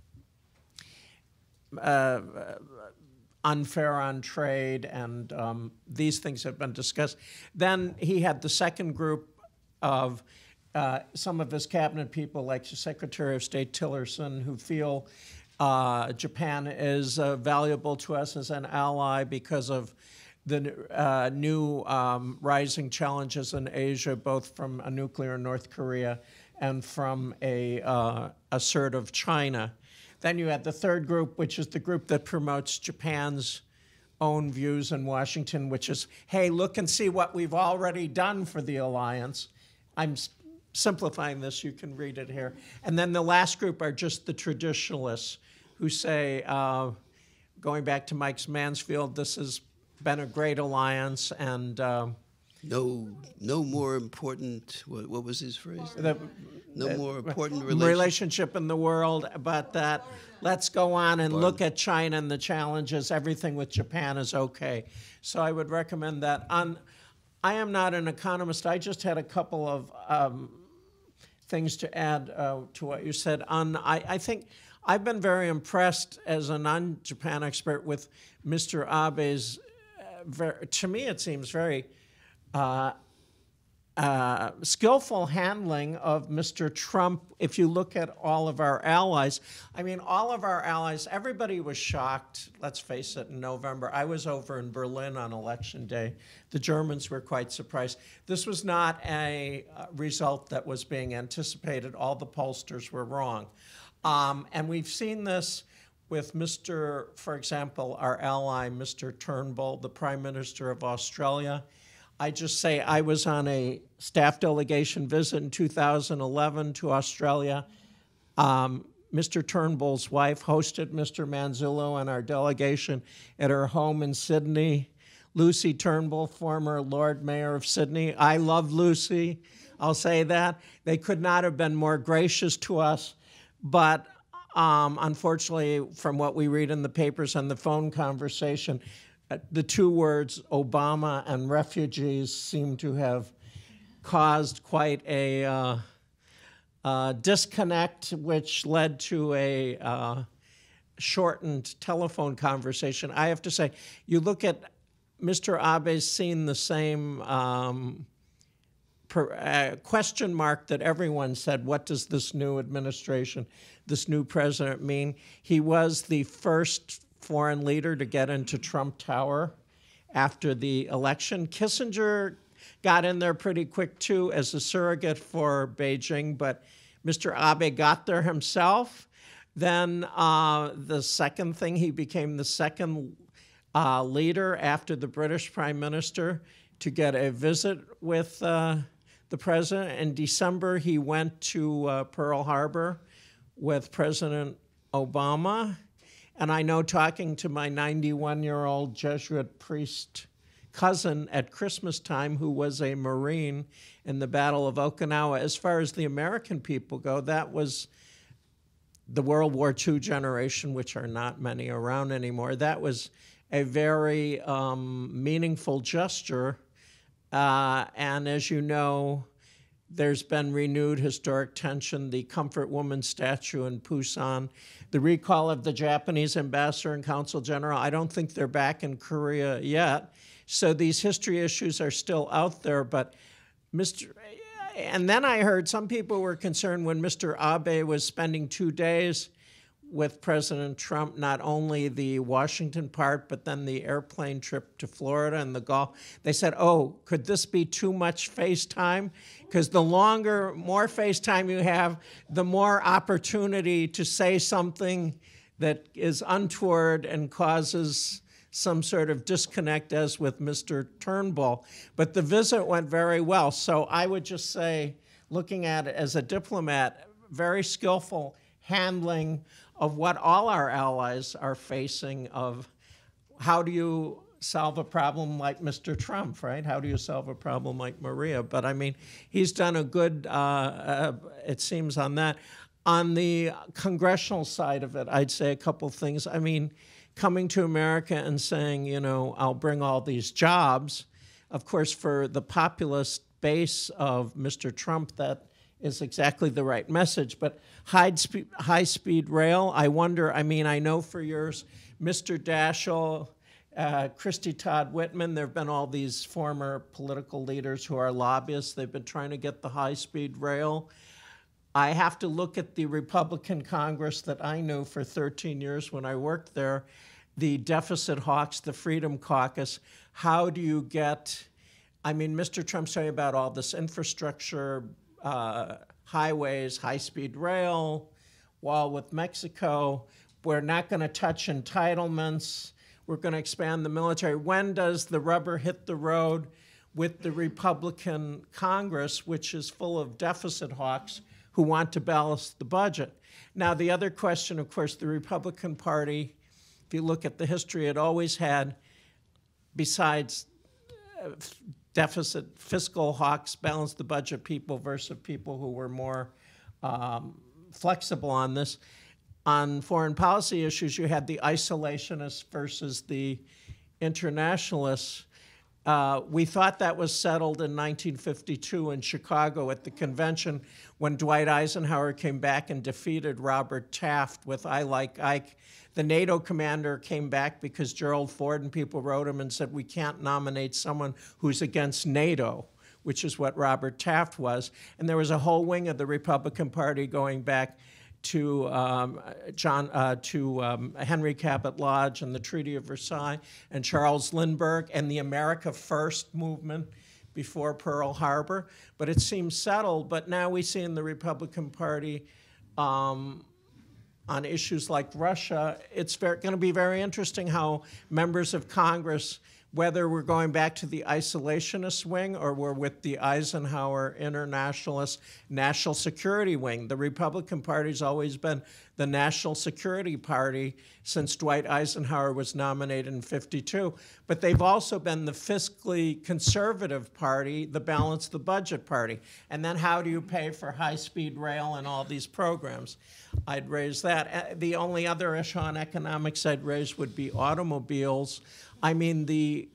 uh, unfair on trade, and um, these things have been discussed. Then he had the second group of uh, some of his cabinet people, like Secretary of State Tillerson, who feel uh, Japan is uh, valuable to us as an ally because of the uh, new um, rising challenges in Asia, both from a nuclear North Korea and from a uh, assertive China. Then you had the third group, which is the group that promotes Japan's own views in Washington, which is, hey, look and see what we've already done for the alliance. I'm s- simplifying this, you can read it here. And then the last group are just the traditionalists who say, uh, going back to Mike's Mansfield, this has been a great alliance, and uh, No, no more important. What, what was his phrase? the, No the more important relation. relationship in the world, but that let's go on and look at China and the challenges. Everything with Japan is okay. So I would recommend that. On, I am not an economist. I just had a couple of um, things to add uh, to what you said. On, I, I think I've been very impressed as a non-Japan expert with Mister Abe's. Uh, very, to me, it seems very. Uh, Uh, skillful handling of Mister Trump. If you look at all of our allies, I mean, all of our allies, everybody was shocked, let's face it, in November. I was over in Berlin on election day. The Germans were quite surprised. This was not a uh, result that was being anticipated. All the pollsters were wrong. Um, and we've seen this with Mister, for example, our ally, Mister Turnbull, the Prime Minister of Australia. I just say I was on a staff delegation visit in two thousand eleven to Australia. Um, Mister Turnbull's wife hosted Mister Manzullo and our delegation at her home in Sydney. Lucy Turnbull, former Lord Mayor of Sydney. I love Lucy, I'll say that. They could not have been more gracious to us, but um, unfortunately, from what we read in the papers and the phone conversation, the two words Obama and refugees seem to have caused quite a uh, uh, disconnect, which led to a uh, shortened telephone conversation. I have to say, you look at Mister Abe's seen the same um, per, uh, question mark that everyone said, what does this new administration, this new president mean? He was the first foreign leader to get into Trump Tower after the election. Kissinger got in there pretty quick, too, as a surrogate for Beijing, but Mister Abe got there himself. Then uh, the second thing, he became the second uh, leader after the British Prime Minister to get a visit with uh, the president. In December, he went to uh, Pearl Harbor with President Obama. And I know, talking to my ninety-one-year-old Jesuit priest cousin at Christmas time, who was a Marine in the Battle of Okinawa, as far as the American people go, that was the World War Two generation, which are not many around anymore. That was a very um, meaningful gesture. Uh, and as you know, there's been renewed historic tension, the Comfort Woman statue in Busan, the recall of the Japanese ambassador and consul general. I don't think they're back in Korea yet. So these history issues are still out there. But Mister And then I heard some people were concerned when Mister Abe was spending two days with President Trump, not only the Washington part, but then the airplane trip to Florida and the Gulf. They said, oh, could this be too much FaceTime? Because the longer, more FaceTime you have, the more opportunity to say something that is untoward and causes some sort of disconnect, as with Mister Turnbull. But the visit went very well. So I would just say, looking at it as a diplomat, very skillful handling of what all our allies are facing, of how do you solve a problem like Mister Trump, right? How do you solve a problem like Maria? But I mean, he's done a good, uh, uh, it seems, on that. On the congressional side of it, I'd say a couple things. I mean, coming to America and saying, you know, I'll bring all these jobs. Of course, for the populist base of Mister Trump, that is exactly the right message. But high speed, high speed rail, I wonder, I mean, I know for years, Mister Daschle, uh, Christy Todd Whitman, there have been all these former political leaders who are lobbyists. They've been trying to get the high speed rail. I have to look at the Republican Congress that I knew for thirteen years when I worked there, the deficit hawks, the Freedom Caucus. How do you get, I mean, Mister Trump's talking about all this infrastructure, uh, highways, high-speed rail, wall with Mexico. We're not going to touch entitlements. We're going to expand the military. When does the rubber hit the road with the Republican Congress, which is full of deficit hawks who want to balance the budget? Now, the other question, of course, the Republican Party, if you look at the history, it always had, besides uh, deficit fiscal hawks, balance the budget people versus people who were more um, flexible on this. On foreign policy issues, you had the isolationists versus the internationalists. Uh, we thought that was settled in nineteen fifty-two in Chicago at the convention when Dwight Eisenhower came back and defeated Robert Taft with I Like Ike. The NATO commander came back because Gerald Ford and people wrote him and said, we can't nominate someone who's against NATO, which is what Robert Taft was. And there was a whole wing of the Republican Party going back to um, John, uh, to um, Henry Cabot Lodge and the Treaty of Versailles and Charles Lindbergh and the America First movement before Pearl Harbor. But it seems settled. But now we see in the Republican Party um, on issues like Russia, it's going to be very interesting how members of Congress, whether we're going back to the isolationist wing or we're with the Eisenhower internationalist national security wing. The Republican Party's always been the national security party since Dwight Eisenhower was nominated in fifty-two. But they've also been the fiscally conservative party, the balance the budget party. And then how do you pay for high-speed rail and all these programs? I'd raise that. The only other issue on economics I'd raise would be automobiles. I mean, the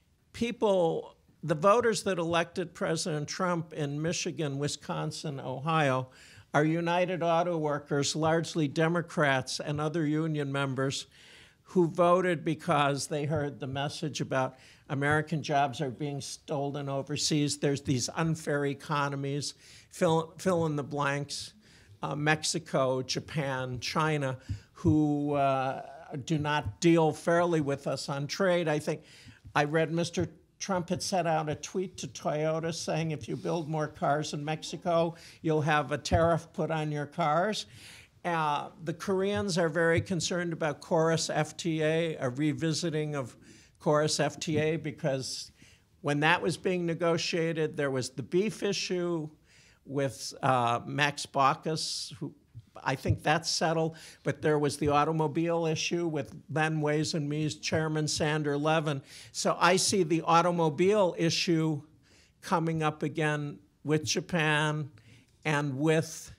people, the voters that elected President Trump in Michigan, Wisconsin, Ohio, are United Auto Workers, largely Democrats and other union members who voted because they heard the message about American jobs are being stolen overseas. There's these unfair economies, fill, fill in the blanks, uh, Mexico, Japan, China, who uh, do not deal fairly with us on trade. I think I read Mister Trump had sent out a tweet to Toyota saying if you build more cars in Mexico, you'll have a tariff put on your cars. Uh, the Koreans are very concerned about Chorus F T A, a revisiting of Chorus F T A, because when that was being negotiated, there was the beef issue with uh, Max Baucus, who I think that's settled, but there was the automobile issue with then Ways and Means Chairman Sander Levin. So I see the automobile issue coming up again with Japan and with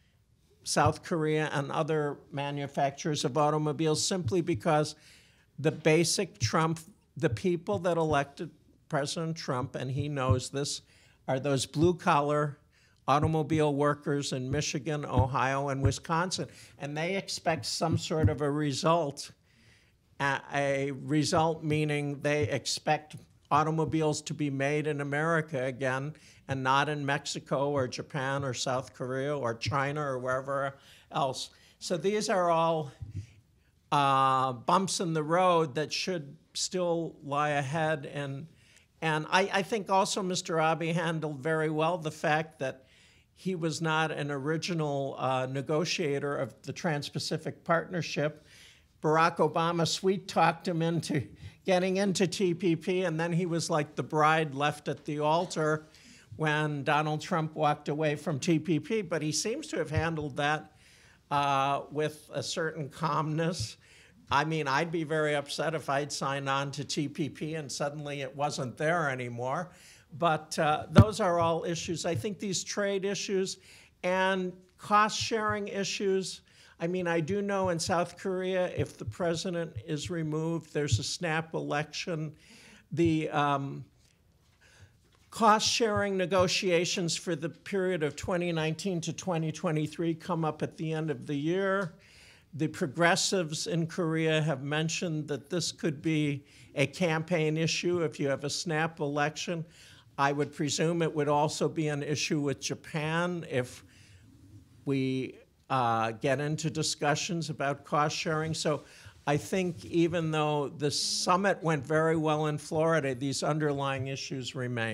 South Korea and other manufacturers of automobiles, simply because the basic Trump, the people that elected President Trump, and he knows this, are those blue-collar automobile workers in Michigan, Ohio, and Wisconsin, and they expect some sort of a result, a, a result meaning they expect automobiles to be made in America again and not in Mexico or Japan or South Korea or China or wherever else. So these are all uh, bumps in the road that should still lie ahead. And, and I, I think also Mister Abe handled very well the fact that he was not an original uh, negotiator of the Trans-Pacific Partnership. Barack Obama sweet-talked him into getting into T P P, and then he was like the bride left at the altar when Donald Trump walked away from T P P. But he seems to have handled that uh, with a certain calmness. I mean, I'd be very upset if I'd signed on to T P P and suddenly it wasn't there anymore. But uh, those are all issues. I think these trade issues and cost-sharing issues, I mean, I do know in South Korea, if the president is removed, there's a snap election. The, um, Cost-sharing negotiations for the period of twenty nineteen to twenty twenty-three come up at the end of the year. The progressives in Korea have mentioned that this could be a campaign issue if you have a snap election. I would presume it would also be an issue with Japan if we uh, get into discussions about cost sharing. So I think even though the summit went very well in Florida, these underlying issues remain.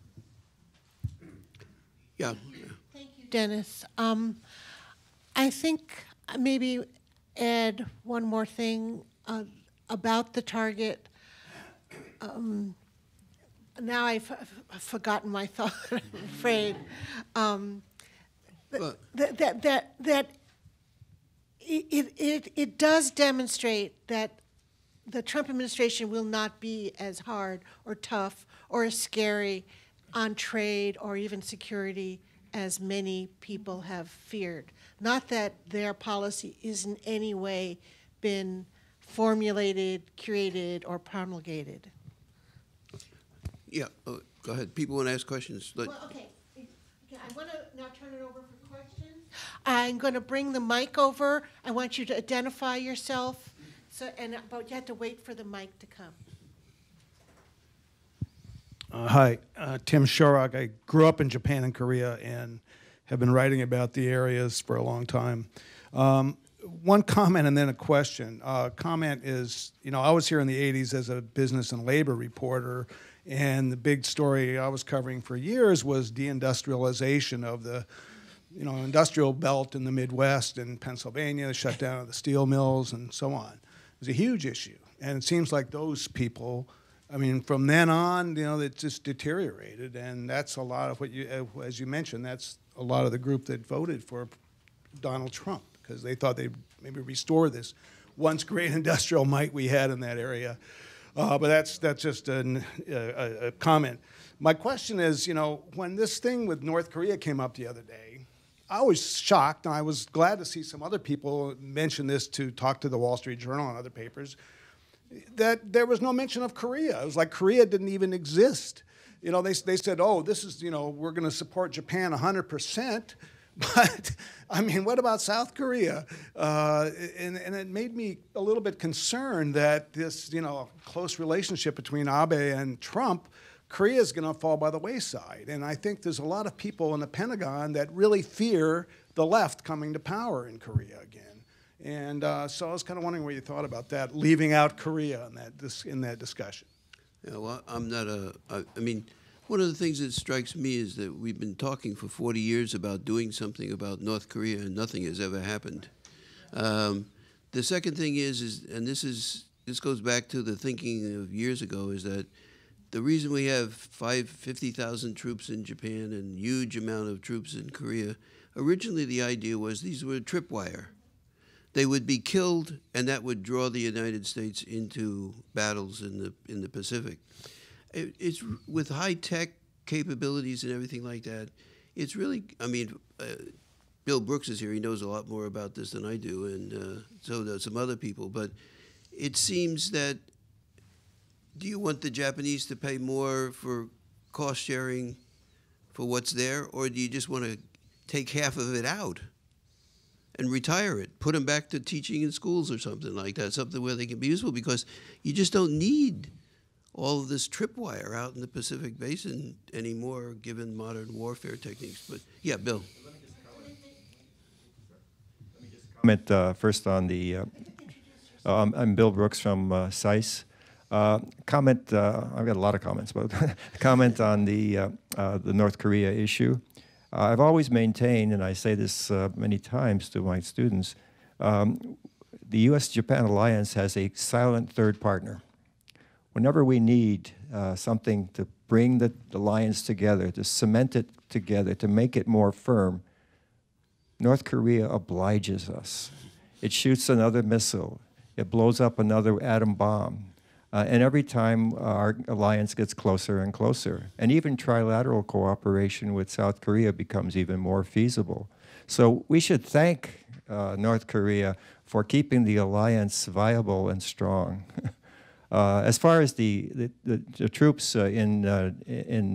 Yeah. Thank you, Dennis. Um, I think maybe add one more thing uh, about the target. Um, now I've, I've forgotten my thought, I'm afraid. Um, Well, that, that, that, that it, it, it does demonstrate that the Trump administration will not be as hard or tough or as scary on trade or even security as many people have feared. Not that their policy is in any way been formulated, curated, or promulgated. yeah, uh, go ahead. People want to ask questions. Let- Well, okay. Okay, I want to now turn it over for questions. I'm going to bring the mic over. I want you to identify yourself, so, and, but you have to wait for the mic to come. Uh, hi, uh, Tim Shorrock. I grew up in Japan and Korea and have been writing about the areas for a long time. Um, one comment and then a question. Uh, comment is, you know, I was here in the eighties as a business and labor reporter, and the big story I was covering for years was deindustrialization of the, you know, industrial belt in the Midwest and Pennsylvania, the shutdown of the steel mills and so on. It was a huge issue, and it seems like those people, I mean, from then on, you know, it just deteriorated, and that's a lot of what you, as you mentioned, that's a lot of the group that voted for Donald Trump, because they thought they'd maybe restore this once great industrial might we had in that area. Uh, but that's that's just an, a, a comment. My question is, you know, when this thing with North Korea came up the other day, I was shocked, and I was glad to see some other people mention this to talk to the Wall Street Journal and other papers, that there was no mention of Korea. It was like Korea didn't even exist. You know, they, they said, oh, this is, you know, we're going to support Japan one hundred percent. But, I mean, what about South Korea? Uh, and, and it made me a little bit concerned that this, you know, close relationship between Abe and Trump, Korea is going to fall by the wayside. And I think there's a lot of people in the Pentagon that really fear the left coming to power in Korea again. And uh, so I was kind of wondering what you thought about that, leaving out Korea in that, dis in that discussion. Yeah, well, I'm not a, I, I mean, one of the things that strikes me is that we've been talking for forty years about doing something about North Korea, and nothing has ever happened. Um, the second thing is, is, and this is, this goes back to the thinking of years ago, is that the reason we have five, fifty thousand troops in Japan and huge amount of troops in Korea, originally the idea was these were tripwire. They would be killed, and that would draw the United States into battles in the in the Pacific. It, it's with high tech capabilities and everything like that. It's really, I mean, uh, Bill Brooks is here. He knows a lot more about this than I do, and uh, so do some other people. But it seems that, do you want the Japanese to pay more for cost sharing for what's there, or do you just want to take half of it out and retire it, put them back to teaching in schools or something like that, something where they can be useful, because you just don't need all of this tripwire out in the Pacific Basin anymore, given modern warfare techniques. But yeah, Bill. Let me just comment. Let me just comment uh, first on the, uh, um, I'm Bill Brooks from uh, S I C E. Uh, comment, uh, I've got a lot of comments, but comment on the, uh, uh, the North Korea issue. Uh, I've always maintained, and I say this uh, many times to my students, um, the U S Japan alliance has a silent third partner. Whenever we need uh, something to bring the alliance together, to cement it together, to make it more firm, North Korea obliges us. It shoots another missile. It blows up another atom bomb. Uh, and every time uh, our alliance gets closer and closer. And even trilateral cooperation with South Korea becomes even more feasible. So we should thank uh, North Korea for keeping the alliance viable and strong. uh, as far as the, the, the, the troops uh, in, uh, in um,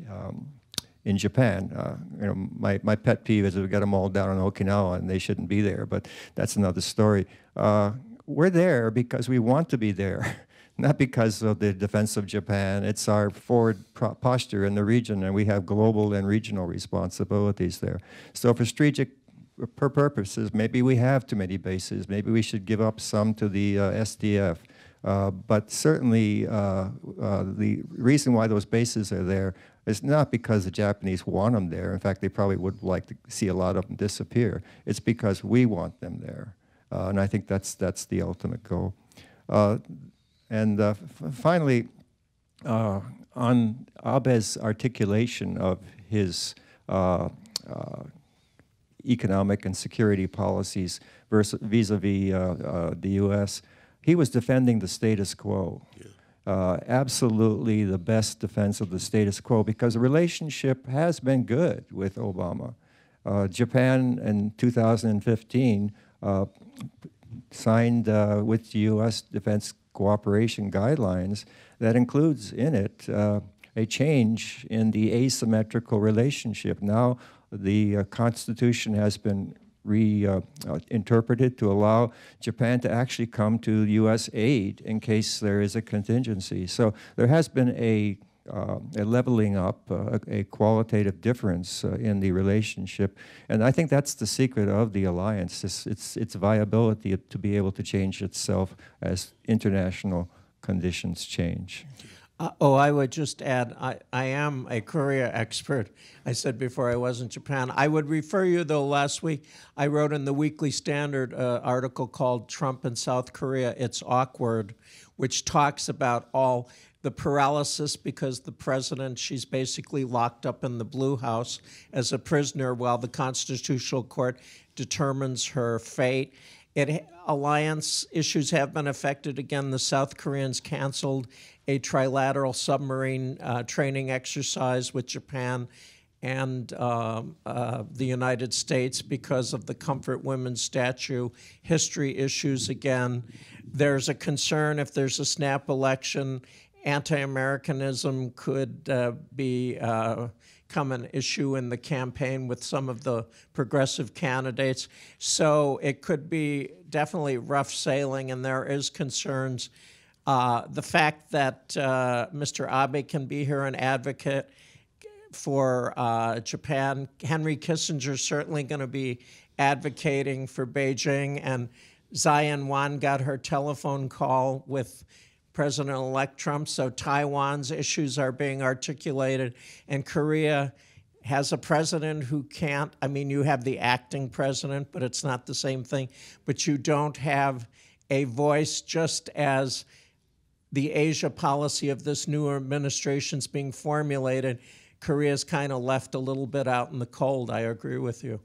um, in Japan. Uh, you know, my, my pet peeve is we've got them all down in Okinawa and they shouldn't be there, but that's another story. Uh, we're there because we want to be there, not because of the defense of Japan. It's our forward posture in the region, and we have global and regional responsibilities there. So for strategic per purposes, maybe we have too many bases. Maybe we should give up some to the uh, S D F. Uh, but certainly, uh, uh, the reason why those bases are there is not because the Japanese want them there. In fact, they probably would like to see a lot of them disappear. It's because we want them there. Uh, and I think that's, that's the ultimate goal. Uh, and uh, f finally, uh, on Abe's articulation of his uh, uh, economic and security policies versus vis-a-vis uh, uh, the U S, he was defending the status quo. Yeah. Uh, absolutely the best defense of the status quo, because the relationship has been good with Obama. Uh, Japan in two thousand fifteen uh, signed uh, with the U S Defense Cooperation Guidelines that includes in it uh, a change in the asymmetrical relationship. Now the uh, Constitution has been reinterpreted uh, uh, to allow Japan to actually come to U S aid in case there is a contingency. So there has been a, uh, a leveling up, uh, a qualitative difference uh, in the relationship. And I think that's the secret of the alliance, it's, it's, its viability to be able to change itself as international conditions change. Uh, oh, I would just add, I, I am a Korea expert. I said before I wasn't Japan. I would refer you, though, last week I wrote in the Weekly Standard an uh, article called Trump and South Korea, It's Awkward, which talks about all the paralysis because the president, she's basically locked up in the Blue House as a prisoner while the Constitutional Court determines her fate. It, alliance issues have been affected. Again, the South Koreans canceled a trilateral submarine uh, training exercise with Japan and uh, uh, the United States because of the Comfort Women's statue, history issues again. There's a concern if there's a snap election, anti-Americanism could uh, be uh, become an issue in the campaign with some of the progressive candidates. So it could be definitely rough sailing, and there is concerns. Uh, the fact that uh, Mister Abe can be here an advocate for uh, Japan. Henry Kissinger's certainly going to be advocating for Beijing, and Zion Wan got her telephone call with President-elect Trump, so Taiwan's issues are being articulated, and Korea has a president who can't, I mean, you have the acting president, but it's not the same thing, but you don't have a voice, just as the Asia policy of this new administration is being formulated. Korea's kind of left a little bit out in the cold. I agree with you.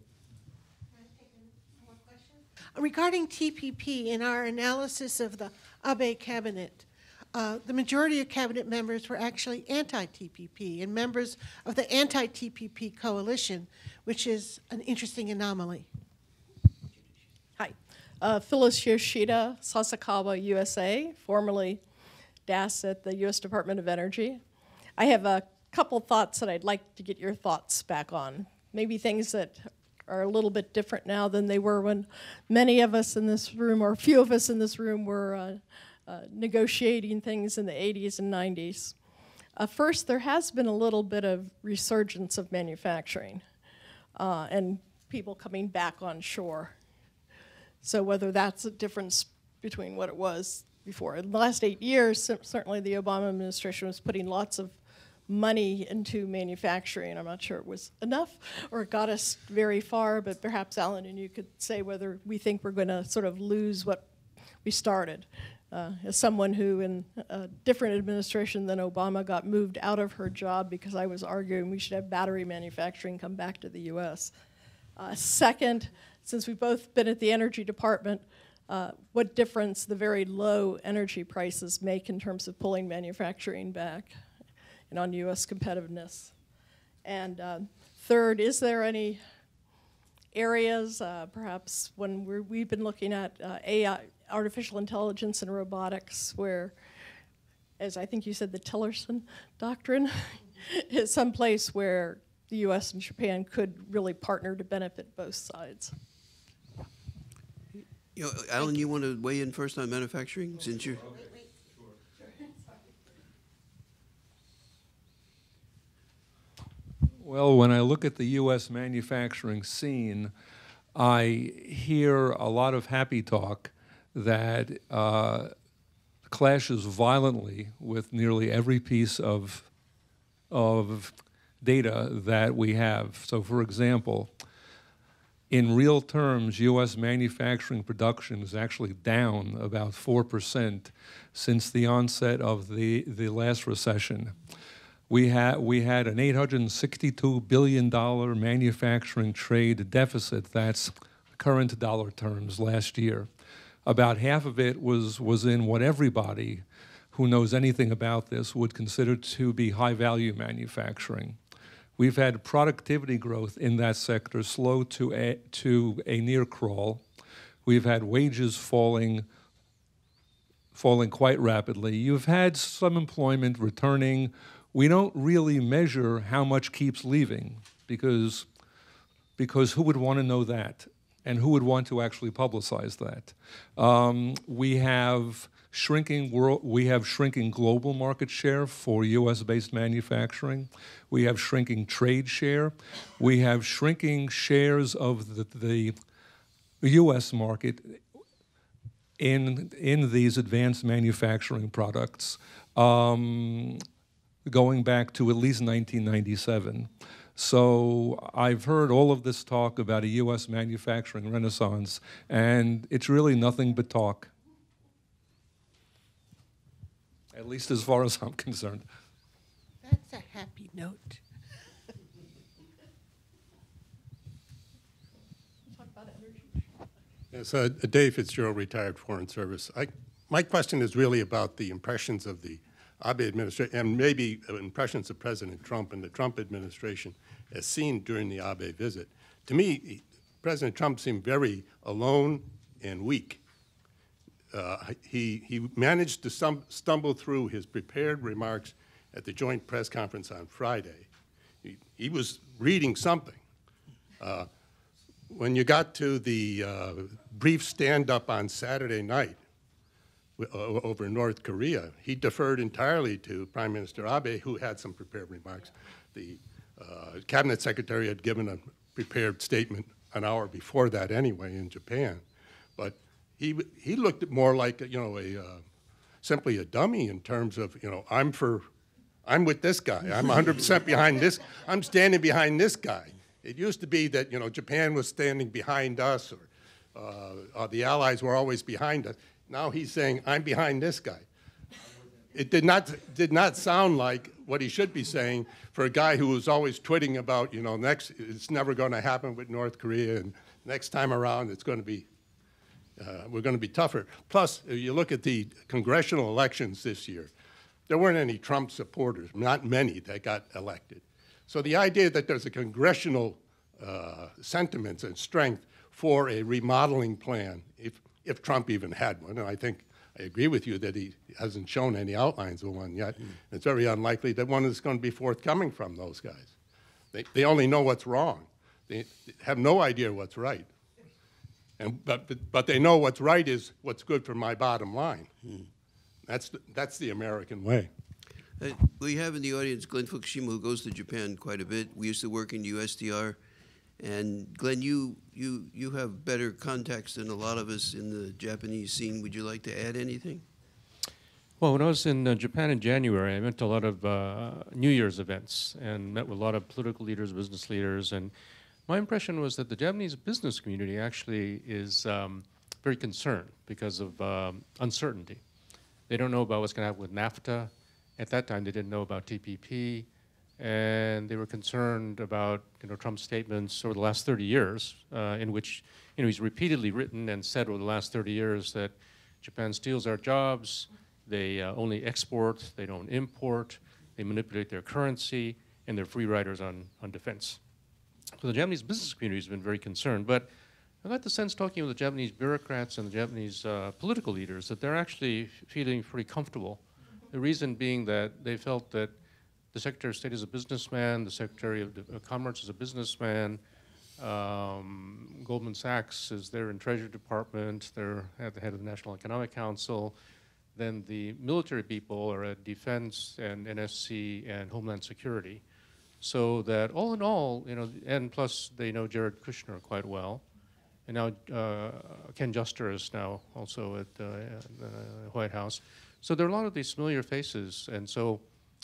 Regarding T P P, in our analysis of the Abe cabinet, uh, the majority of cabinet members were actually anti-T P P and members of the anti-T P P coalition, which is an interesting anomaly. Hi. Uh, Phyllis Yoshida, Sasakawa, U S A, formerly D A S at the U S Department of Energy. I have a couple thoughts that I'd like to get your thoughts back on. Maybe things that are a little bit different now than they were when many of us in this room, or a few of us in this room, were uh, uh, negotiating things in the eighties and nineties. Uh, first, there has been a little bit of resurgence of manufacturing uh, and people coming back on shore. So whether that's a difference between what it was before. In the last eight years, certainly the Obama administration was putting lots of money into manufacturing. I'm not sure it was enough or it got us very far, but perhaps, Alan, and you could say whether we think we're going to sort of lose what we started. Uh, as someone who, in a different administration than Obama, got moved out of her job because I was arguing we should have battery manufacturing come back to the U S. Uh, second, since we've both been at the Energy Department, uh, what difference the very low energy prices make in terms of pulling manufacturing back and on U S competitiveness. And uh, third, is there any areas, uh, perhaps when we're, we've been looking at uh, A I, artificial intelligence and robotics, where, as I think you said, the Tillerson doctrine is some place where the U S and Japan could really partner to benefit both sides. You know, Alan, you want to weigh in first on manufacturing, since you're... Well, when I look at the U S manufacturing scene, I hear a lot of happy talk that uh, clashes violently with nearly every piece of, of data that we have. So, for example, in real terms, U S manufacturing production is actually down about four percent since the onset of the, the last recession. We had, we had an eight hundred sixty-two billion dollars manufacturing trade deficit, that's current dollar terms, last year. About half of it was, was in what everybody who knows anything about this would consider to be high-value manufacturing. We've had productivity growth in that sector slow to a, to a near crawl. We've had wages falling, falling quite rapidly. You've had some employment returning. We don't really measure how much keeps leaving because, because who would want to know that? And who would want to actually publicize that? Um, we have shrinking world, we have shrinking global market share for U S-based manufacturing. We have shrinking trade share. We have shrinking shares of the, the U S market in, in these advanced manufacturing products. Um, going back to at least nineteen ninety-seven. So I've heard all of this talk about a U S manufacturing renaissance, and it's really nothing but talk, at least as far as I'm concerned. That's a happy note. Yes, uh, Dave Fitzgerald, retired Foreign Service. I, my question is really about the impressions of the Abe administration, and maybe impressions of President Trump and the Trump administration as seen during the Abe visit. To me, he, President Trump seemed very alone and weak. Uh, he, he managed to stum stumble through his prepared remarks at the joint press conference on Friday. He, he was reading something. Uh, when you got to the uh, brief stand-up on Saturday night, over in North Korea, he deferred entirely to Prime Minister Abe, who had some prepared remarks. The uh, cabinet secretary had given a prepared statement an hour before that anyway in Japan. But he, he looked more like, you know, a, uh, simply a dummy in terms of, you know, I'm for, I'm with this guy. I'm one hundred percent behind this. I'm standing behind this guy. It used to be that, you know, Japan was standing behind us, or uh, uh, the Allies were always behind us. Now he's saying, I'm behind this guy. It did not, did not sound like what he should be saying for a guy who was always twitting about, you know, next, it's never going to happen with North Korea, and next time around it's going to be, uh, we're going to be tougher. Plus, if you look at the congressional elections this year, there weren't any Trump supporters, not many that got elected. So the idea that there's a congressional uh, sentiment and strength for a remodeling plan, if, if Trump even had one, and I think I agree with you that he hasn't shown any outlines of one yet. Mm. It's very unlikely that one is going to be forthcoming from those guys. They, they only know what's wrong. They have no idea what's right. And, but, but, but they know what's right is what's good for my bottom line. Mm. That's, the, that's the American way. Uh, we have in the audience Glenn Fukushima, who goes to Japan quite a bit. We used to work in U S D R. And Glenn, you, you, you have better contacts than a lot of us in the Japanese scene. Would you like to add anything? Well, when I was in uh, Japan in January, I went to a lot of uh, New Year's events and met with a lot of political leaders, business leaders, and my impression was that the Japanese business community actually is um, very concerned because of um, uncertainty. They don't know about what's going to happen with NAFTA. At that time, they didn't know about T P P. And they were concerned about, you know, Trump's statements over the last thirty years, uh, in which, you know, he's repeatedly written and said over the last thirty years that Japan steals our jobs, they uh, only export, they don't import, they manipulate their currency, and they're free riders on, on defense. So the Japanese business community has been very concerned, but I got the sense talking with the Japanese bureaucrats and the Japanese uh, political leaders that they're actually feeling pretty comfortable. The reason being that they felt that the Secretary of State is a businessman, the Secretary of De- uh, Commerce is a businessman, um, Goldman Sachs is there in Treasury Department, they're at the head of the National Economic Council, then the military people are at Defense and N S C and Homeland Security. So that all in all, you know, and plus they know Jared Kushner quite well. And now uh, Ken Juster is now also at uh, the White House. So there are a lot of these familiar faces. And so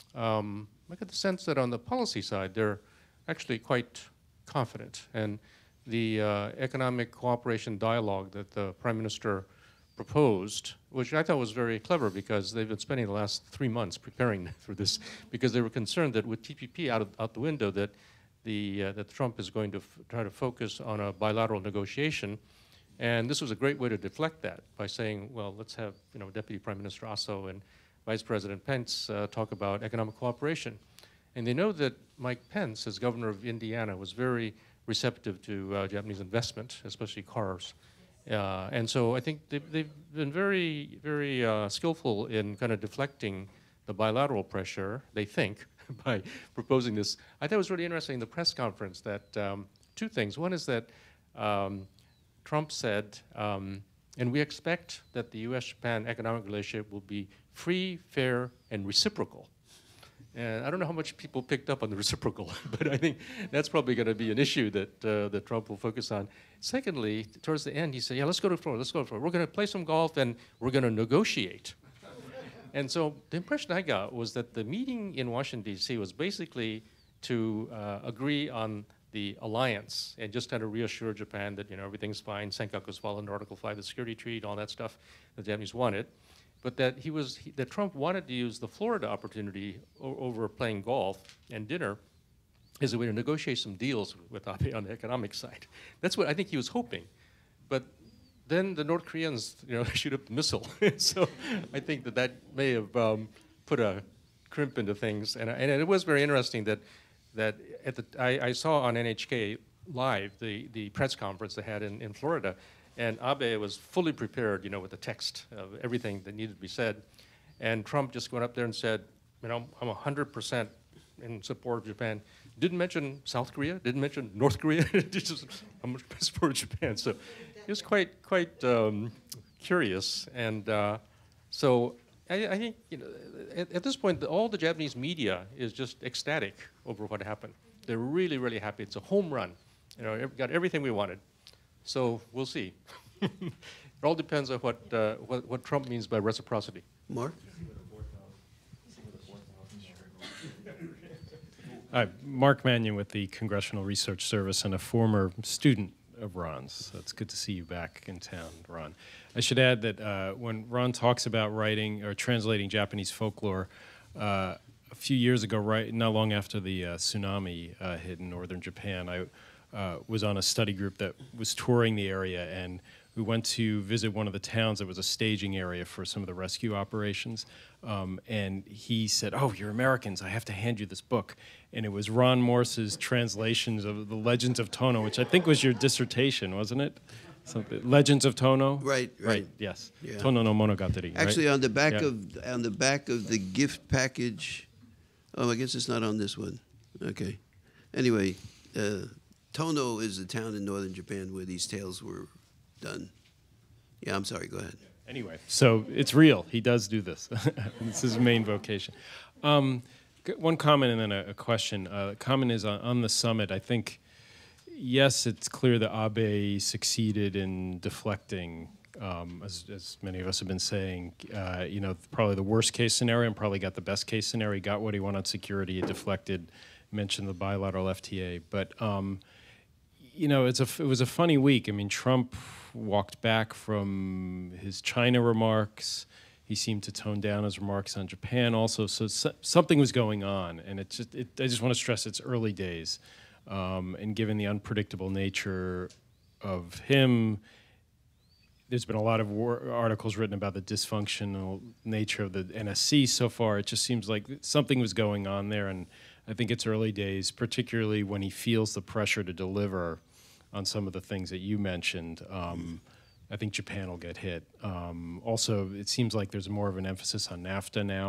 um, I get the sense that on the policy side, they're actually quite confident. And the uh, economic cooperation dialogue that the Prime Minister proposed, which I thought was very clever because they've been spending the last three months preparing for this because they were concerned that with T P P out, of, out the window that the uh, that Trump is going to f try to focus on a bilateral negotiation. And this was a great way to deflect that by saying, well, let's have you know Deputy Prime Minister Aso and Vice President Pence uh, talk about economic cooperation. And they know that Mike Pence, as governor of Indiana, was very receptive to uh, Japanese investment, especially cars. Uh, and so I think they've, they've been very, very uh, skillful in kind of deflecting the bilateral pressure, they think, by proposing this. I thought it was really interesting in the press conference that um, two things. One is that um, Trump said, um, and we expect that the U S Japan economic relationship will be free, fair, and reciprocal. And I don't know how much people picked up on the reciprocal, but I think that's probably going to be an issue that uh, that Trump will focus on. Secondly, towards the end, he said, yeah, let's go to Florida, let's go to Florida. We're going to play some golf and we're going to negotiate. And so the impression I got was that the meeting in Washington, D C was basically to uh, agree on the alliance and just kind of reassure Japan that, you know, everything's fine, Senkaku's following Article five of the Security Treaty, all that stuff the Japanese wanted. But that he was, he, that Trump wanted to use the Florida opportunity over playing golf and dinner as a way to negotiate some deals with Abe on the economic side. That's what I think he was hoping. But then the North Koreans, you know, shoot up the missile. So I think that that may have um, put a crimp into things. And, and it was very interesting that that at the I, I saw on N H K live the the press conference they had in, in Florida. And Abe was fully prepared, you know, with the text of everything that needed to be said. And Trump just went up there and said, you know, I'm one hundred percent in support of Japan. Didn't mention South Korea, didn't mention North Korea, just I'm in support of Japan. So it was quite, quite um, curious. And uh, so I, I think, you know, at, at this point, the, all the Japanese media is just ecstatic over what happened. They're really, really happy. It's a home run. You know, got everything we wanted. So we'll see. It all depends on what, uh, what, what Trump means by reciprocity. Mark? Hi, Mark Mannion with the Congressional Research Service and a former student of Ron's. So it's good to see you back in town, Ron. I should add that uh, when Ron talks about writing or translating Japanese folklore, uh, a few years ago, right, not long after the uh, tsunami uh, hit in northern Japan, I Uh, was on a study group that was touring the area, and we went to visit one of the towns that was a staging area for some of the rescue operations. Um, and he said, "Oh, you're Americans, I have to hand you this book." And it was Ron Morse's translations of the Legends of Tono, which I think was your dissertation, wasn't it? Something, Legends of Tono? Right, right. Right, yes. Yeah. Tono no Monogatari. Actually, right? on the back Yeah. of on the back of the gift package. Oh, I guess it's not on this one. Okay. Anyway, uh, Tono is a town in northern Japan where these tales were done. Yeah, I'm sorry. Go ahead. Anyway, so it's real. He does do this. This is his main vocation. Um, one comment and then a, a question. Uh, comment is on, on the summit. I think, yes, it's clear that Abe succeeded in deflecting, um, as, as many of us have been saying, uh, you know, probably the worst case scenario and probably got the best case scenario. He got what he wanted on security. He deflected, mentioned the bilateral F T A. But, um, you know, it's a, it was a funny week. I mean, Trump walked back from his China remarks. He seemed to tone down his remarks on Japan also. So, so something was going on. And it just, it, I just want to stress it's early days. Um, and given the unpredictable nature of him, there's been a lot of war articles written about the dysfunctional nature of the N S C so far. It just seems like something was going on there. And I think it's early days, particularly when he feels the pressure to deliver on some of the things that you mentioned. Um, I think Japan will get hit. Um, also, it seems like there's more of an emphasis on NAFTA now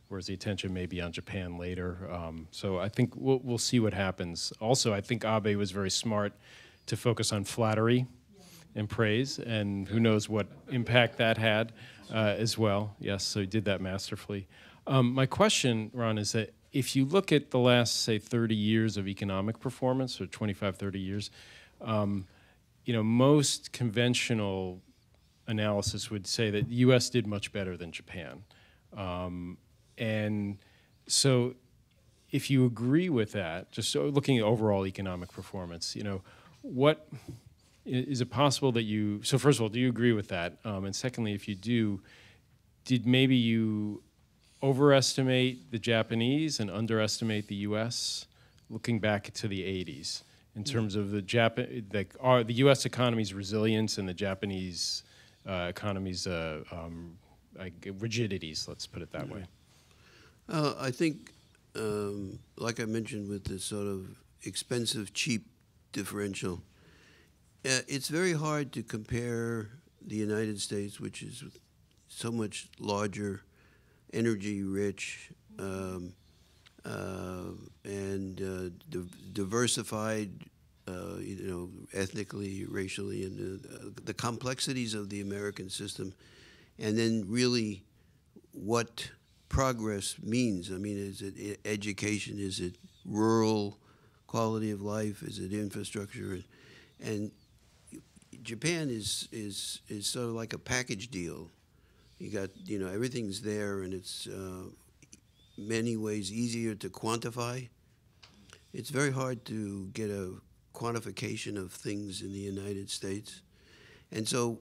whereas the attention may be on Japan later. Um, so I think we'll, we'll see what happens. Also, I think Abe was very smart to focus on flattery and praise, and who knows what impact that had uh, as well. Yes, so he did that masterfully. Um, my question, Ron, is that if you look at the last, say, thirty years of economic performance, or twenty-five, thirty years, um, you know, most conventional analysis would say that the U S did much better than Japan. Um, and so if you agree with that, just so looking at overall economic performance, you know, what, is it possible that you, so first of all, do you agree with that? Um, and secondly, if you do, did maybe you overestimate the Japanese and underestimate the U S looking back to the eighties in terms of the Jap- the, our, the U S economy's resilience and the Japanese uh, economy's uh, um, like rigidities, let's put it that way? Uh, I think, um, like I mentioned with the sort of expensive, cheap differential, uh, it's very hard to compare the United States, which is so much larger, energy-rich, um, uh, and uh, di- diversified, uh, you know, ethnically, racially, and uh, the complexities of the American system, and then really what progress means. I mean, is it education? Is it rural quality of life? Is it infrastructure? And, and Japan is is is sort of like a package deal. You got, you know, everything's there, and it's uh, many ways easier to quantify. It's very hard to get a quantification of things in the United States, and so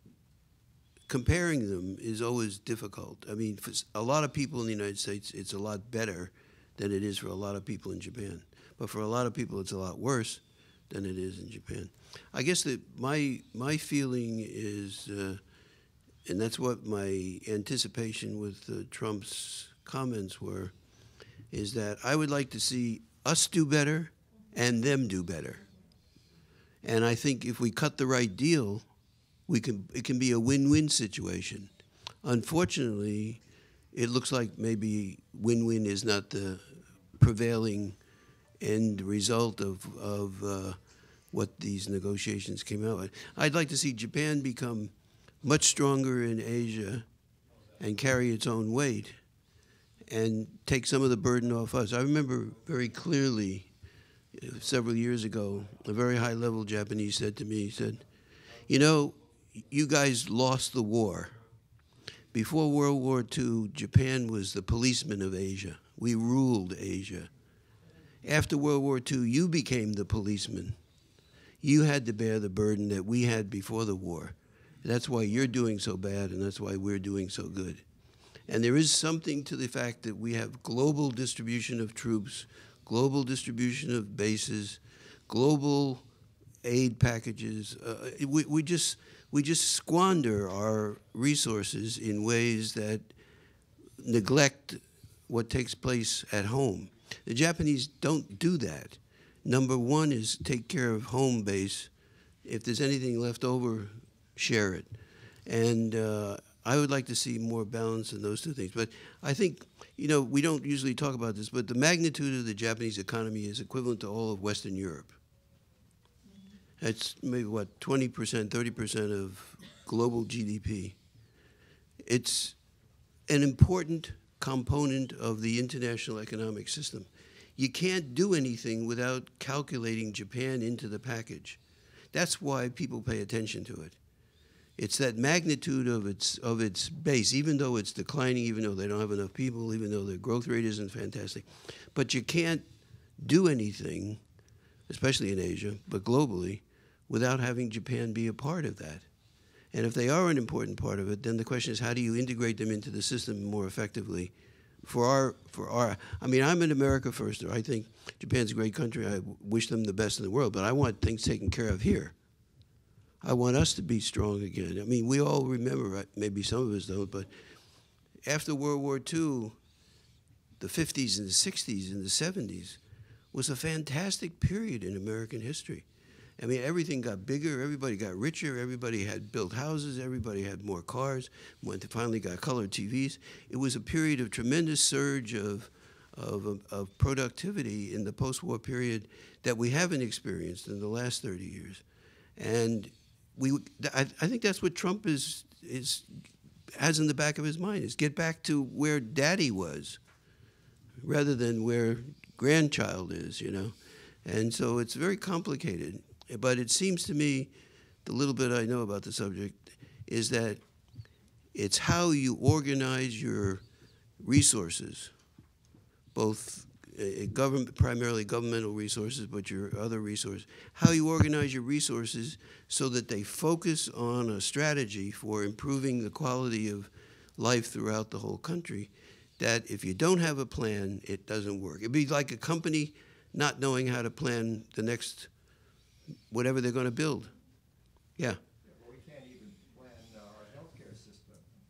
comparing them is always difficult. I mean, for a lot of people in the United States, it's a lot better than it is for a lot of people in Japan. But for a lot of people, it's a lot worse than it is in Japan. I guess that my my feeling is, uh, and that's what my anticipation with uh, Trump's comments were, is that I would like to see us do better and them do better. And I think if we cut the right deal, we can it can be a win-win situation. Unfortunately, it looks like maybe win-win is not the prevailing end result of, of uh, what these negotiations came out with. I'd like to see Japan become much stronger in Asia and carry its own weight and take some of the burden off us. I remember very clearly uh, several years ago, a very high-level Japanese said to me, he said, you know, you guys lost the war. Before World War Two, Japan was the policeman of Asia. We ruled Asia. After World War Two, you became the policeman. You had to bear the burden that we had before the war. That's why you're doing so bad, and that's why we're doing so good. And there is something to the fact that we have global distribution of troops, global distribution of bases, global aid packages. Uh, we, we just we just squander our resources in ways that neglect what takes place at home. The Japanese don't do that. Number one is take care of home base. If there's anything left over, share it. And uh, I would like to see more balance in those two things. But I think, you know, we don't usually talk about this, but the magnitude of the Japanese economy is equivalent to all of Western Europe. It's maybe, what, twenty percent, thirty percent of global G D P. It's an important component of the international economic system. You can't do anything without calculating Japan into the package. That's why people pay attention to it. It's that magnitude of its of its base, even though it's declining, even though they don't have enough people, even though their growth rate isn't fantastic. But you can't do anything, especially in Asia, but globally, without having Japan be a part of that. And if they are an important part of it, then the question is, how do you integrate them into the system more effectively? For our, for our, I mean, I'm an America firster. I think Japan's a great country. I wish them the best in the world, but I want things taken care of here. I want us to be strong again. I mean, we all remember, maybe some of us don't, but after World War Two, the fifties and the sixties and the seventies was a fantastic period in American history. I mean, everything got bigger, everybody got richer, everybody had built houses, everybody had more cars, when they finally got color T Vs. It was a period of tremendous surge of, of, of productivity in the post-war period that we haven't experienced in the last thirty years. And we, I, I think that's what Trump is, is, has in the back of his mind, is get back to where daddy was, rather than where grandchild is, you know. And so it's very complicated. But it seems to me, the little bit I know about the subject, is that it's how you organize your resources, both uh, government, primarily governmental resources, but your other resources, how you organize your resources so that they focus on a strategy for improving the quality of life throughout the whole country, that if you don't have a plan, it doesn't work. It'd be like a company not knowing how to plan the next whatever they're going to build. Yeah. Yeah, well, we can't even plan our healthcare system.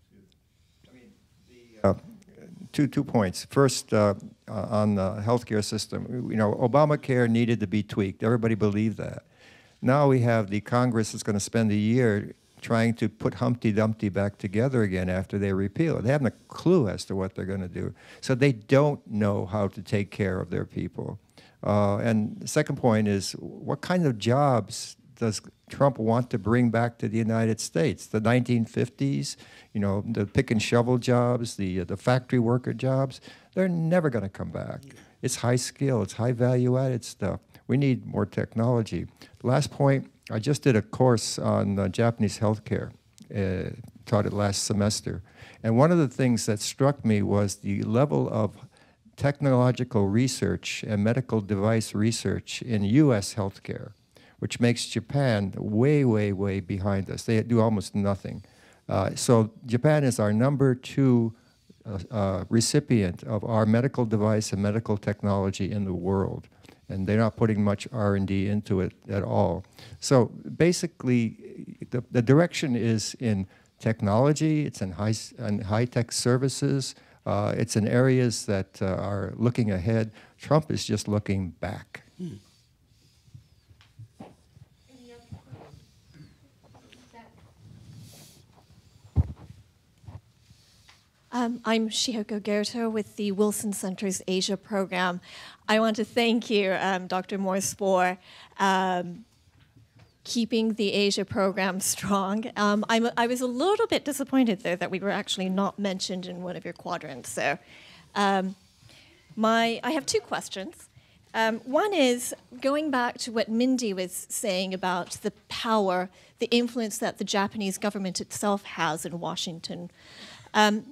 I mean, the, uh, two two points. First, uh, uh, on the healthcare system, you know, Obamacare needed to be tweaked. Everybody believed that. Now we have the Congress that's going to spend a year trying to put Humpty Dumpty back together again after they repeal it. They haven't a clue as to what they're going to do. So they don't know how to take care of their people. Uh, and the second point is, what kind of jobs does Trump want to bring back to the United States? The nineteen fifties, you know, the pick and shovel jobs, the, uh, the factory worker jobs, they're never going to come back. It's high skill, it's high value added stuff. We need more technology. Last point, I just did a course on uh, Japanese healthcare, uh, taught it last semester. And one of the things that struck me was the level of technological research and medical device research in U S healthcare, which makes Japan way, way, way behind us. They do almost nothing. Uh, so Japan is our number two uh, uh, recipient of our medical device and medical technology in the world. And they're not putting much R and D into it at all. So basically, the, the direction is in technology, it's in high, in high-tech services, Uh, it's in areas that uh, are looking ahead. Trump is just looking back. Hmm. Um, I'm Shihoko Goto with the Wilson Center's Asia program. I want to thank you, um, Doctor Morse, for um, keeping the Asia program strong. Um, I'm, I was a little bit disappointed, though, that we were actually not mentioned in one of your quadrants. So um, my, I have two questions. Um, one is, going back to what Mindy was saying about the power, the influence that the Japanese government itself has in Washington. Um,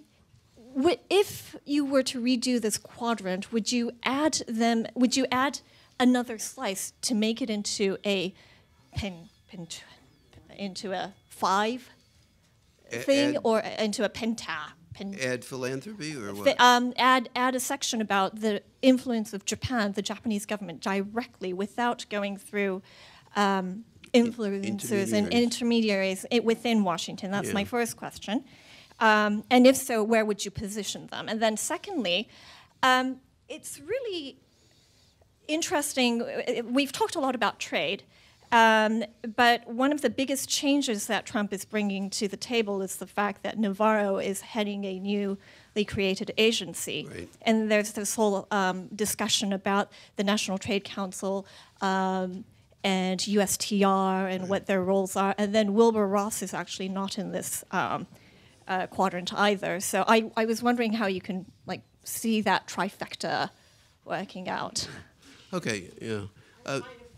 if you were to redo this quadrant, would you add them, would you add another slice to make it into a Pen, pen, into a five thing, add, or into a penta? Pen, add philanthropy, or what? Um, add add a section about the influence of Japan, the Japanese government, directly, without going through um, influencers and intermediaries within Washington. That's yeah. my first question. Um, and if so, where would you position them? And then secondly, um, it's really interesting. We've talked a lot about trade. Um, but one of the biggest changes that Trump is bringing to the table is the fact that Navarro is heading a newly created agency. Right. And there's this whole um, discussion about the National Trade Council um, and U S T R and right. what their roles are. And then Wilbur Ross is actually not in this um, uh, quadrant either. So I, I was wondering how you can like see that trifecta working out. Okay, yeah. Uh,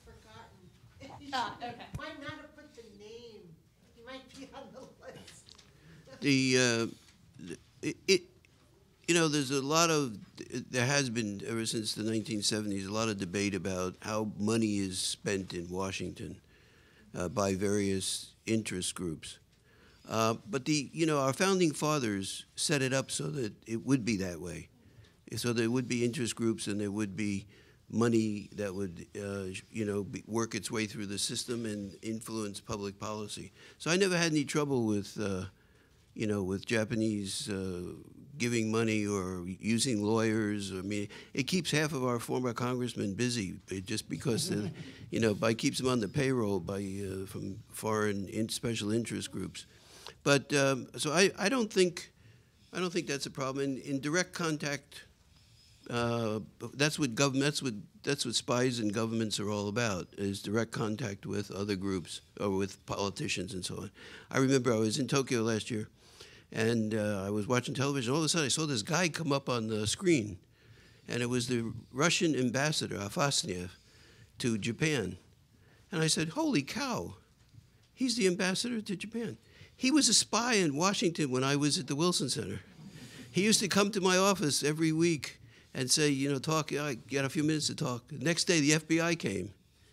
Uh, okay. Might not have put the name. He might be on the list. the uh, it, it, you know, there's a lot of there has been ever since the nineteen seventies a lot of debate about how money is spent in Washington uh, by various interest groups. Uh, but the you know our founding fathers set it up so that it would be that way, so there would be interest groups and there would be money that would, uh, you know, be, work its way through the system and influence public policy. So I never had any trouble with, uh, you know, with Japanese uh, giving money or using lawyers. I mean, it keeps half of our former congressmen busy just because, the, you know, by keeps them on the payroll by uh, from foreign in special interest groups. But um, so I, I don't think I don't think that's a problem. In, in direct contact, uh, that's what government that's what that's what spies and governments are all about, is direct contact with other groups or with politicians and so on. I remember I was in Tokyo last year, and uh, I was watching television. All of a sudden, I saw this guy come up on the screen, and it was the Russian ambassador, Afasniev, to Japan. And I said, holy cow, he's the ambassador to Japan. He was a spy in Washington when I was at the Wilson Center. He used to come to my office every week and say, you know, talk, I got a few minutes to talk. The next day, the F B I came.